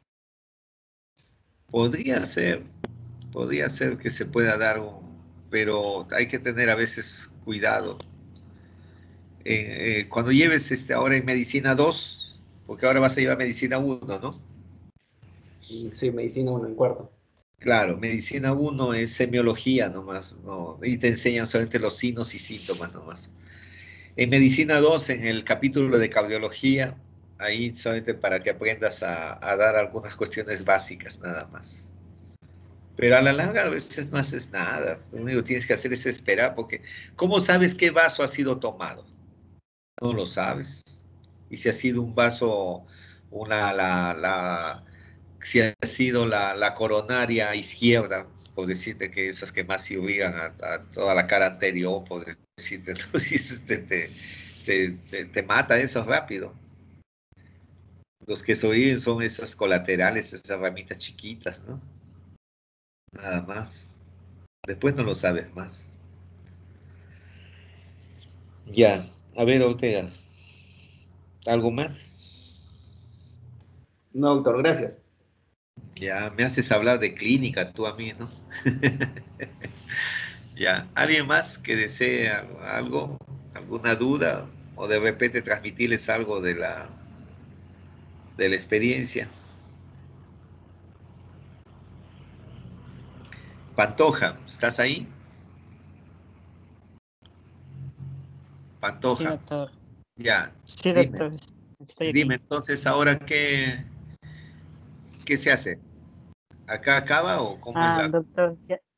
Podría ser, que se pueda dar pero hay que tener a veces cuidado. Cuando lleves ahora en medicina 2, porque ahora vas a llevar medicina 1, ¿no? Sí, medicina 1 en cuarto. Claro, medicina 1 es semiología nomás, ¿no? Y te enseñan solamente los signos y síntomas nomás. En medicina 2, en el capítulo de cardiología, ahí solamente para que aprendas a dar algunas cuestiones básicas nada más. Pero a la larga a veces no haces nada. Lo único que tienes que hacer es esperar, porque ¿cómo sabes qué vaso ha sido tomado? No lo sabes. Y si ha sido un vaso, si ha sido la coronaria izquierda, por decirte que esas que más irrigan a toda la cara anterior, por decirte, te mata eso rápido. Los que sobreviven son esas colaterales, esas ramitas chiquitas, ¿no? Nada más. Después no lo sabes más. Ya, a ver, Ortega, ¿algo más? No, doctor, gracias. Ya, me haces hablar de clínica tú a mí, ¿no? Ya, ¿alguien más que desee algo, alguna duda o de repente transmitirles algo de la experiencia? Pantoja, ¿estás ahí? Sí, Pantoja, doctor. ya, Sí, dime, doctor. Estoy dime aquí. entonces ahora qué se hace. ¿Acá acaba o cómo es Ah, la? doctor.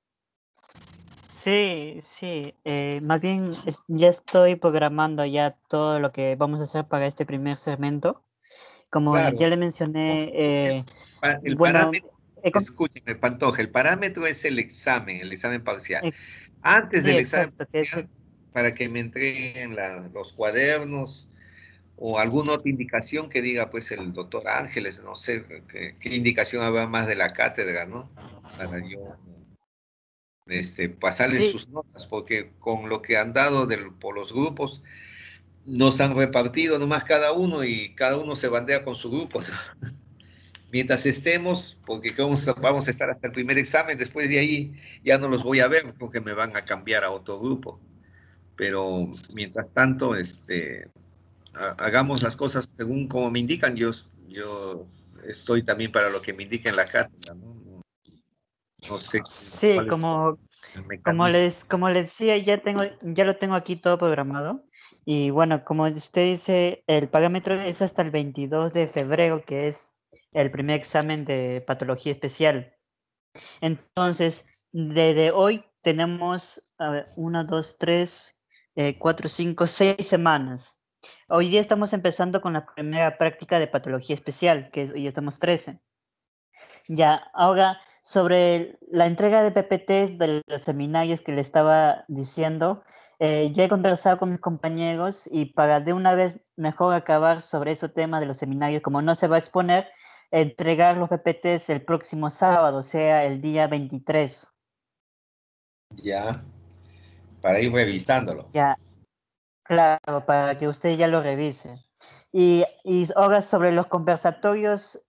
Sí, sí. Más bien ya estoy programando ya todo lo que vamos a hacer para este primer segmento. Como Claro, ya le mencioné, el bueno, parámetro, escuchen, el Pantoja, el parámetro es el examen parcial. Antes sí, del examen exacto, que es parcial, para que me entreguen los cuadernos o alguna otra indicación que diga, pues, el doctor Ángeles, no sé, qué indicación habrá más de la cátedra, ¿no? Para yo, pasarles sí, sus notas, porque con lo que han dado por los grupos, nos han repartido nomás cada uno y cada uno se bandea con su grupo, ¿no? Mientras estemos, porque vamos a estar hasta el primer examen, después de ahí ya no los voy a ver porque me van a cambiar a otro grupo. Pero mientras tanto, hagamos las cosas según como me indican. Yo estoy también para lo que me indica en la cátedra, ¿no? No sé sí, cuál es el como mecanismo. como les decía, ya lo tengo aquí todo programado. Y bueno, como usted dice, el parámetro es hasta el 22 de febrero, que es el primer examen de patología especial. Entonces, desde hoy tenemos, a ver, 1, 2, 3, 4, 5, 6 semanas. Hoy día estamos empezando con la primera práctica de patología especial, que hoy estamos 13. Ya, ahora sobre la entrega de PPTs de los seminarios que le estaba diciendo, ya he conversado con mis compañeros y para de una vez mejor acabar sobre ese tema de los seminarios, como no se va a exponer, entregar los PPTs el próximo sábado, o sea, el día 23. Ya, para ir revisándolo. Ya, claro, para que usted ya lo revise. Y ahora sobre los conversatorios,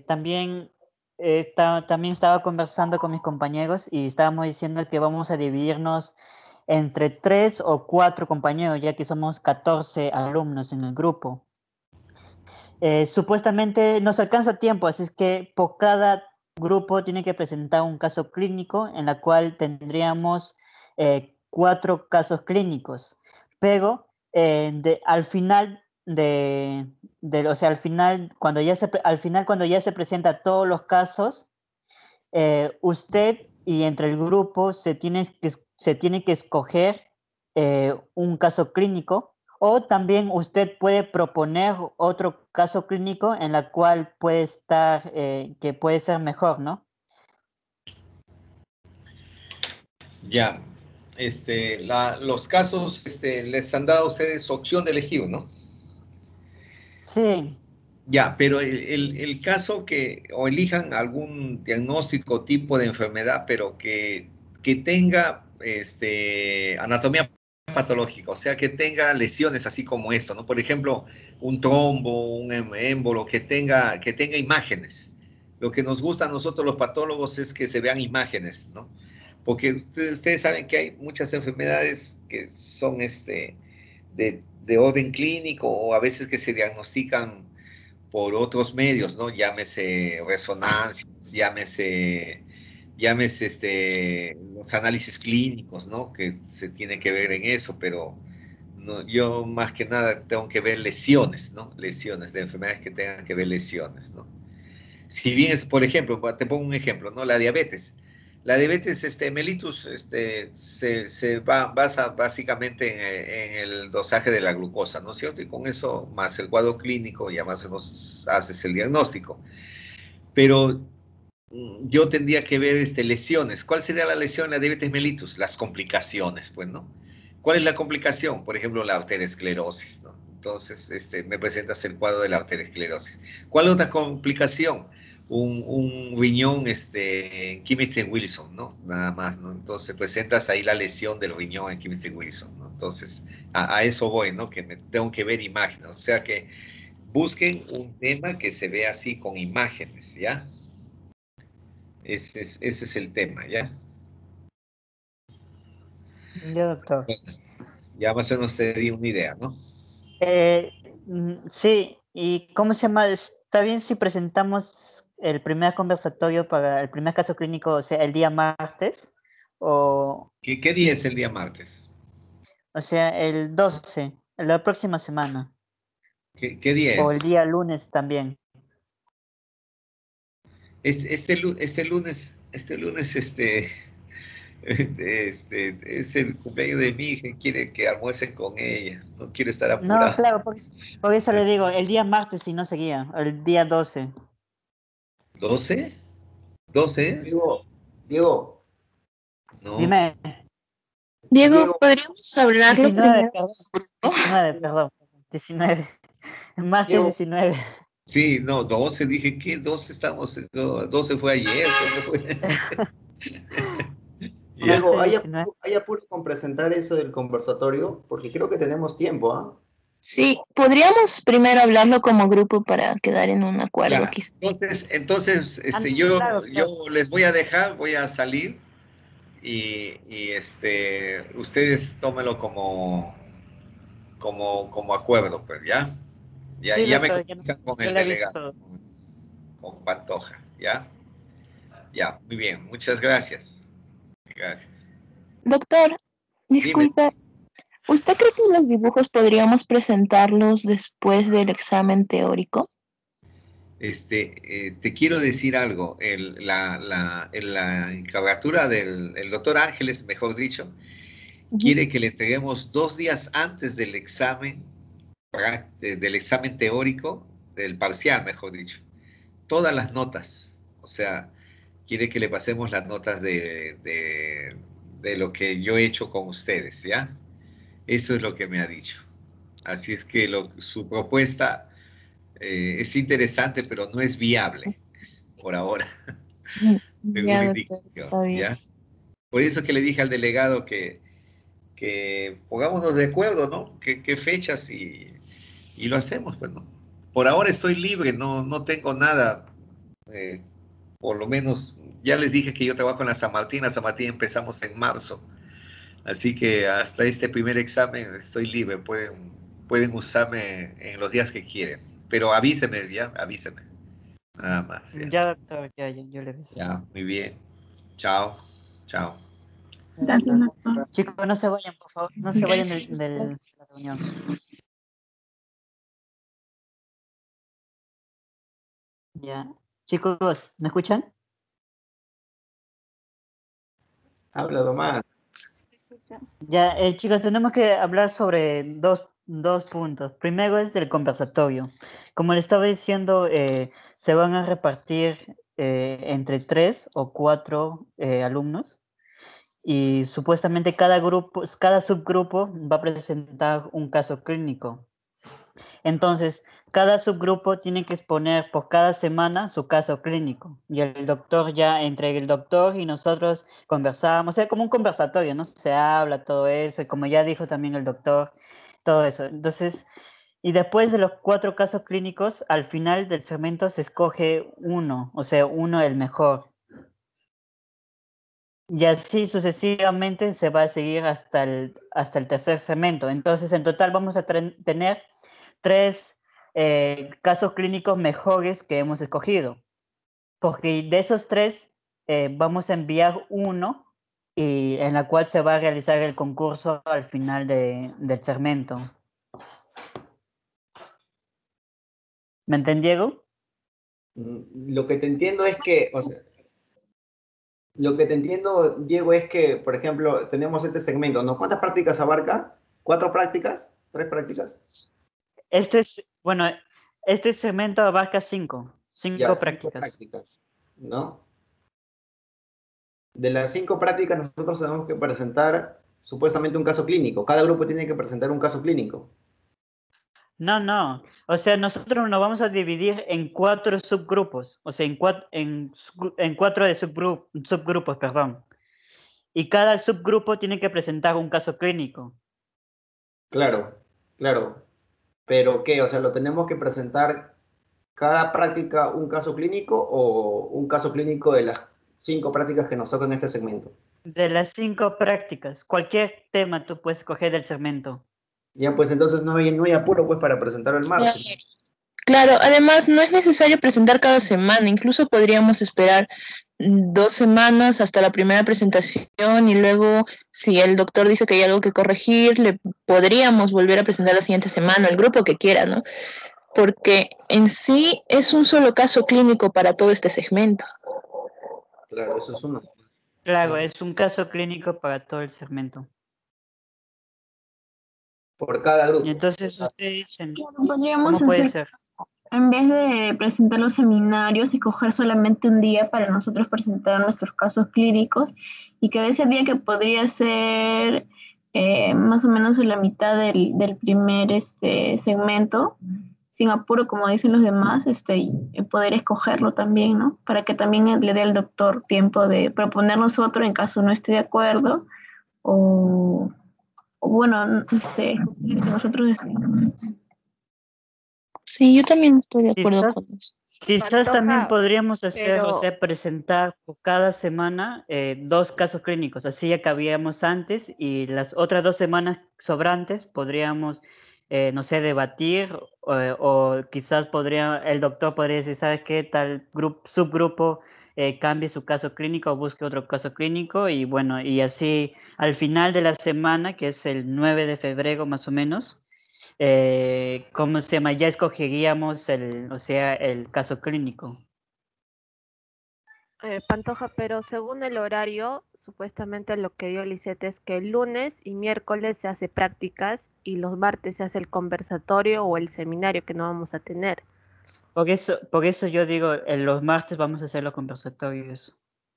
también estaba conversando con mis compañeros y estábamos diciendo que vamos a dividirnos entre 3 o 4 compañeros, ya que somos 14 alumnos en el grupo. Supuestamente nos alcanza tiempo, así es que por cada grupo tiene que presentar un caso clínico en la cual tendríamos 4 casos clínicos. Pero al final o sea, al final cuando ya se presenta todos los casos, usted y entre el grupo se tiene que escoger un caso clínico, o también usted puede proponer otro caso clínico en la cual puede estar, que puede ser mejor, ¿no? Ya, los casos, les han dado a ustedes opción de elegir, ¿no? Sí, Ya, pero el caso o elijan algún diagnóstico, tipo de enfermedad, pero que tenga, anatomía patológica, o sea, que tenga lesiones así como esto, ¿no? Por ejemplo, un trombo, un émbolo, que tenga imágenes. Lo que nos gusta a nosotros los patólogos es que se vean imágenes, ¿no? Porque ustedes saben que hay muchas enfermedades que son, de orden clínico, o a veces que se diagnostican por otros medios, ¿no? Llámese resonancia, llámese los análisis clínicos, ¿no? Que se tiene que ver en eso, pero no, yo más que nada tengo que ver lesiones, ¿no? Lesiones de enfermedades que tengan que ver lesiones, ¿no? Si bien es, por ejemplo, te pongo un ejemplo, ¿no? La diabetes. La diabetes, mellitus, se basa básicamente en el dosaje de la glucosa, ¿no es cierto? Y con eso, más el cuadro clínico, ya más o menos haces el diagnóstico. Pero yo tendría que ver, lesiones. ¿Cuál sería la lesión en la diabetes mellitus? Las complicaciones, pues, ¿no? ¿Cuál es la complicación? Por ejemplo, la arteriosclerosis, ¿no? Entonces, me presentas el cuadro de la arteriosclerosis. ¿Cuál otra complicación? Un riñón, en Kingston-Wilson, ¿no? Nada más, ¿no? Entonces, presentas ahí la lesión del riñón en Kingston-Wilson, ¿no? Entonces, a eso voy, ¿no? Que me tengo que ver imágenes. O sea que busquen un tema que se vea así con imágenes, ¿ya? Ese es el tema, ¿ya? ya, doctor. Bueno, ya más o menos te di una idea, ¿no? Eh, sí, ¿y cómo se llama? ¿Está bien si presentamos el primer conversatorio para el primer caso clínico, o sea, el día martes? ¿Qué día es el día martes? O sea, el 12, la próxima semana, ¿Qué día o el es? día lunes también. Este lunes, es el cumpleaños de mi hija y quiere que almuercen con ella. No quiero estar No, apurado. claro, por eso le digo, el día martes si no seguía, el día 12. ¿12? ¿12 es? Diego, Diego, No. Dime, Diego, Diego, ¿podríamos hablarlo 19, primero? perdón, 19, perdón, 19, martes Diego, 19. Sí, no, 12, dije, ¿qué? 12 estamos, no, 12 fue ayer, ¿cuándo fue? Ya. Diego, Martes ¿hay 19. apuro, hay apuro con presentar eso del conversatorio? Porque creo que tenemos tiempo, ¿ah? Sí, podríamos primero hablarlo como grupo para quedar en un acuerdo, Ya, quizá. entonces, Ah, no, yo, claro, claro. yo les voy a dejar, voy a salir y ustedes tómenlo como acuerdo, pues, ¿ya? Ya, Sí, y ya me doctor, comunican con yo el le he delegado, visto. con Pantoja, ¿ya? Ya, muy bien, muchas gracias. Gracias. Doctor, Dime, disculpe, ¿usted cree que los dibujos podríamos presentarlos después del examen teórico? te quiero decir algo, la encargatura el doctor Ángeles, mejor dicho, Ujú. quiere que le entreguemos 2 días antes del examen, del examen teórico, del parcial, mejor dicho, todas las notas. O sea, quiere que le pasemos las notas de lo que yo he hecho con ustedes, ¿ya? Eso es lo que me ha dicho. Así es que su propuesta es interesante, pero no es viable por ahora, según Ya, la doctor, indicación, está bien. ¿ya? Por eso que le dije al delegado que pongámonos de acuerdo, ¿no? ¿Qué fechas y lo hacemos, pues, ¿no? Por ahora estoy libre, no tengo nada, eh, por lo menos ya les dije que yo trabajo en la San Martín empezamos en marzo, así que hasta este primer examen estoy libre, pueden usarme en los días que quieren, pero avíseme, ya, avíseme, nada más, ya. Ya, doctor, yo le he visto. Ya, muy bien. Chao, chao. Ya, doctor. Chicos, no se vayan, por favor, no se vayan de la reunión. Ya. Chicos, ¿me escuchan? Habla nomás. Ya, chicos, tenemos que hablar sobre dos puntos. Primero es del conversatorio. Como le estaba diciendo, se van a repartir entre 3 o 4 alumnos y supuestamente cada subgrupo va a presentar un caso clínico. Entonces, cada subgrupo tiene que exponer por cada semana su caso clínico. Y el doctor ya, entre el doctor y nosotros conversamos, o sea, como un conversatorio, ¿no? Se habla todo eso, y como ya dijo también el doctor, todo eso. Entonces, y después de los 4 casos clínicos, al final del segmento se escoge uno, o sea, uno el mejor. Y así sucesivamente se va a seguir hasta el tercer segmento. Entonces, en total vamos a tener 3 casos clínicos mejores que hemos escogido. Porque de esos 3 vamos a enviar uno y en la cual se va a realizar el concurso al final del segmento. ¿Me entendieron? Lo que te entiendo es que, o sea, lo que te entiendo, Diego, es que, por ejemplo, tenemos este segmento, ¿no? ¿Cuántas prácticas abarca? ¿4 prácticas? ¿3 prácticas? Bueno, este segmento abarca 5 Ya, 5 prácticas. prácticas, ¿no? De las 5 prácticas nosotros tenemos que presentar supuestamente un caso clínico. Cada grupo tiene que presentar un caso clínico. No, no. O sea, nosotros nos vamos a dividir en 4 subgrupos. O sea, en 4 subgrupos, perdón. Y cada subgrupo tiene que presentar un caso clínico. Claro, claro. Pero ¿qué? O sea, ¿lo tenemos que presentar cada práctica un caso clínico o un caso clínico de las 5 prácticas que nos tocan en este segmento? De las 5 prácticas, cualquier tema tú puedes coger del segmento. Ya, pues entonces no hay apuro pues para presentarlo el martes. Claro, además no es necesario presentar cada semana, incluso podríamos esperar 2 semanas hasta la primera presentación y luego si el doctor dice que hay algo que corregir, le podríamos volver a presentar la siguiente semana, el grupo que quiera, ¿no? Porque en sí es un solo caso clínico para todo este segmento. Claro, eso es uno. Claro, es un caso clínico para todo el segmento. Por cada Y grupo. entonces ustedes dicen, Podríamos ¿cómo puede hacer, ser? en vez de presentar los seminarios, escoger solamente un día para nosotros presentar nuestros casos clínicos y que de ese día que podría ser más o menos en la mitad del primer segmento, sin apuro, como dicen los demás, y poder escogerlo también, ¿no? Para que también le dé al doctor tiempo de proponernos otro en caso no esté de acuerdo o, o bueno, que nosotros deseamos. Sí, yo también estoy de acuerdo Quizás, con eso. quizás también Pantoja, podríamos hacer, o pero sea, presentar por cada semana 2 casos clínicos. Así ya que habíamos antes y las otras 2 semanas sobrantes podríamos, no sé, debatir o quizás el doctor podría decir, ¿sabes qué? Tal subgrupo cambie su caso clínico o busque otro caso clínico y bueno, y así al final de la semana, que es el 9 de febrero más o menos, ¿cómo se llama? Ya escogeríamos el caso clínico. Pantoja, pero según el horario, supuestamente lo que dio Lisette es que el lunes y miércoles se hace prácticas y los martes se hace el conversatorio o el seminario que no vamos a tener. Por eso yo digo, en los martes vamos a hacer los conversatorios.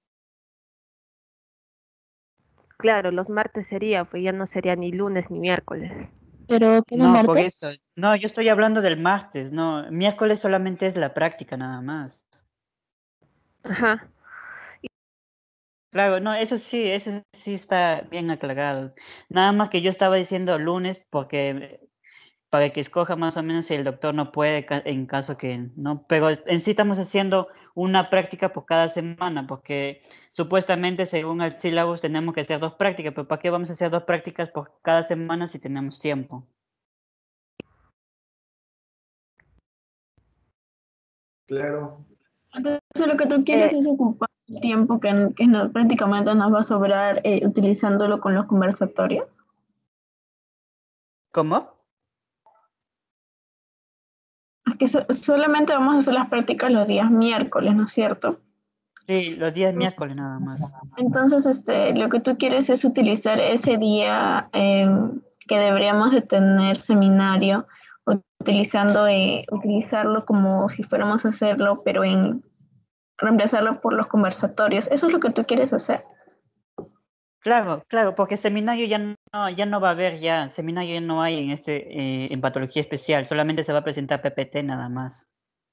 Claro, los martes sería, pues ya no sería ni lunes ni miércoles. Pero cada No, por martes, eso. No, yo estoy hablando del martes, no. Miércoles solamente es la práctica nada más. Ajá. Claro, no, eso sí está bien aclarado. Nada más que yo estaba diciendo lunes porque para que escoja más o menos si el doctor no puede en caso que no, pero en sí estamos haciendo una práctica por cada semana, porque supuestamente según el sílabus tenemos que hacer 2 prácticas, pero ¿para qué vamos a hacer 2 prácticas por cada semana si tenemos tiempo? Claro. Entonces, lo que tú quieres Eh, es ocupar el tiempo que prácticamente nos va a sobrar utilizándolo con los conversatorios. ¿Cómo? Es que solamente vamos a hacer las prácticas los días miércoles, ¿no es cierto? Sí, los días miércoles nada más. Entonces, lo que tú quieres es utilizar ese día que deberíamos de tener seminario, utilizarlo como si fuéramos a hacerlo, pero reemplazarlo por los conversatorios. Eso es lo que tú quieres hacer. Claro, claro, porque seminario ya no va a haber ya, seminario ya no hay en patología especial, solamente se va a presentar PPT nada más.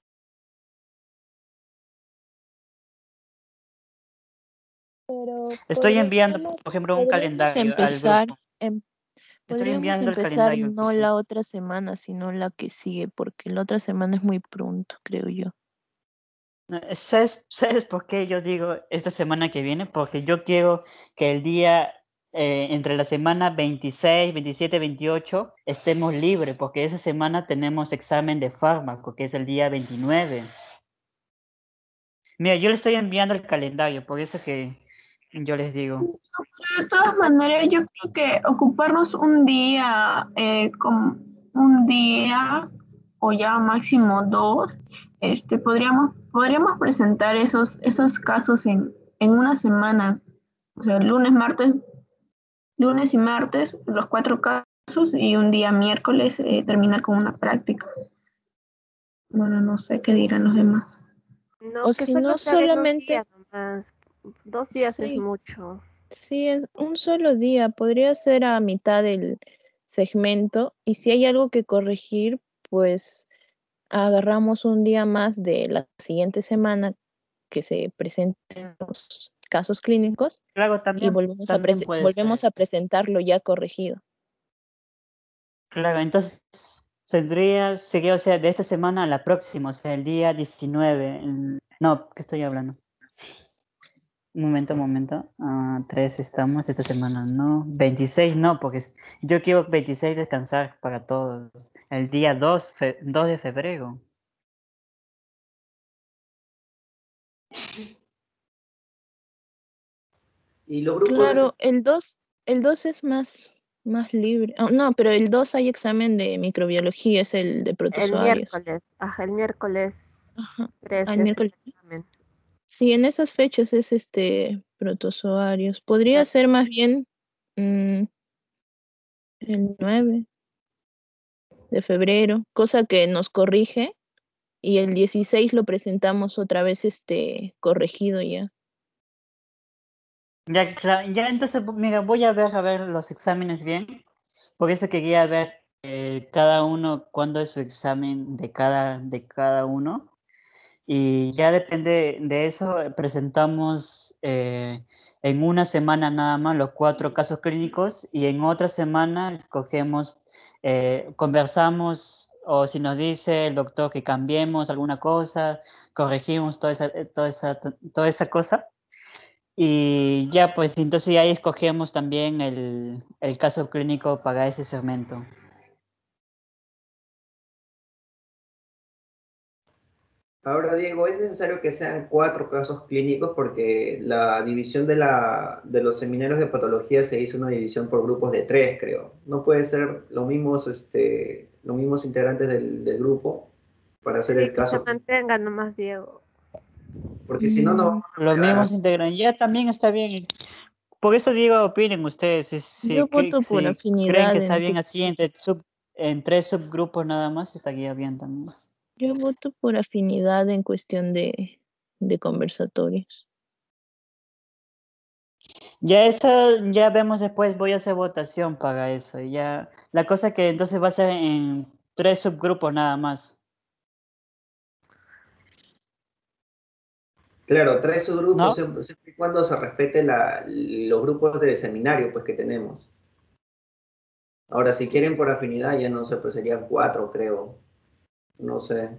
Pero Estoy enviando, podríamos, por ejemplo, un podríamos calendario al empezar, grupo. Estoy podríamos enviando el empezar calendario. no la otra semana, sino la que sigue, porque la otra semana es muy pronto, creo yo. ¿Sabes por qué yo digo esta semana que viene? Porque yo quiero que el día entre la semana 26, 27, 28 estemos libres, porque esa semana tenemos examen de fármaco, que es el día 29. Mira, yo le estoy enviando el calendario, por eso que yo les digo. De todas maneras, yo creo que ocuparnos un día, con un día o ya máximo dos, podríamos presentar esos casos en una semana. O sea, lunes y martes, los 4 casos y un día miércoles terminar con una práctica. Bueno, no sé qué dirán los demás. No, O que si solo no, se haga en un solamente, día nomás. 2 días es sí, mucho. sí, es un solo día, podría ser a mitad del segmento, y si hay algo que corregir, pues agarramos un día más de la siguiente semana que se presenten los casos clínicos Claro, y también puede volvemos ser. a presentarlo ya corregido. Claro, entonces sería, o sea, de esta semana a la próxima, o sea, el día 19. No, ¿qué estoy hablando? Un momento. 3 estamos esta semana, no. 26 no, porque yo quiero 26 descansar para todos. El día 2 de febrero. Y los grupos de Claro, el dos es más libre. Oh, no, pero el 2 hay examen de microbiología, es el de El protozoarios. miércoles, ajá, el miércoles Ajá, 13 al es el miércoles. examen. Sí, en esas fechas es protozoarios. Podría Ya, ser más bien mm, el 9 de febrero, cosa que nos corrige, y el 16 lo presentamos otra vez corregido ya. Ya, ya entonces, mira, voy a ver los exámenes bien. Por eso quería ver cada uno, cuándo es su examen de cada uno. Y ya depende de eso, presentamos en una semana nada más los 4 casos clínicos y en otra semana escogemos, conversamos o si nos dice el doctor que cambiemos alguna cosa, corregimos toda esa cosa. Y ya, pues entonces ahí escogemos también el caso clínico para ese segmento. Ahora, Diego, es necesario que sean 4 casos clínicos porque la división de los seminarios de patología se hizo una división por grupos de 3, creo. No puede ser los mismos integrantes del grupo para hacer sí, el que se caso clínico, mantenga nomás, Diego. porque si no, nos Mm, vamos a Los mismos quedar. integran, ya también está bien. Por eso digo, opinen ustedes, yo voto por si creen que afinidad está bien así en 3 subgrupos nada más, estaría bien también. yo voto por afinidad en cuestión de conversatorios. Ya eso, ya vemos después, voy a hacer votación para eso. Ya, la cosa que entonces va a ser en 3 subgrupos nada más, Claro, 3 subgrupos ¿no? siempre y cuando se respete los grupos de seminario pues, que tenemos. Ahora, si quieren por afinidad, ya no sé, pues serían 4, creo. No sé.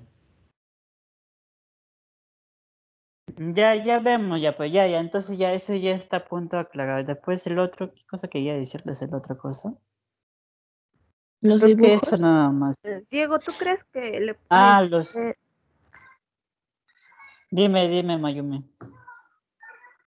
Ya vemos, ya pues ya, entonces ya eso ya está a punto de aclarar. Después el otro, ¿qué cosa quería decirles el otra cosa? Los Creo que eso dibujos, nada más. Diego, ¿tú crees que Los, eh, dime, Mayumi.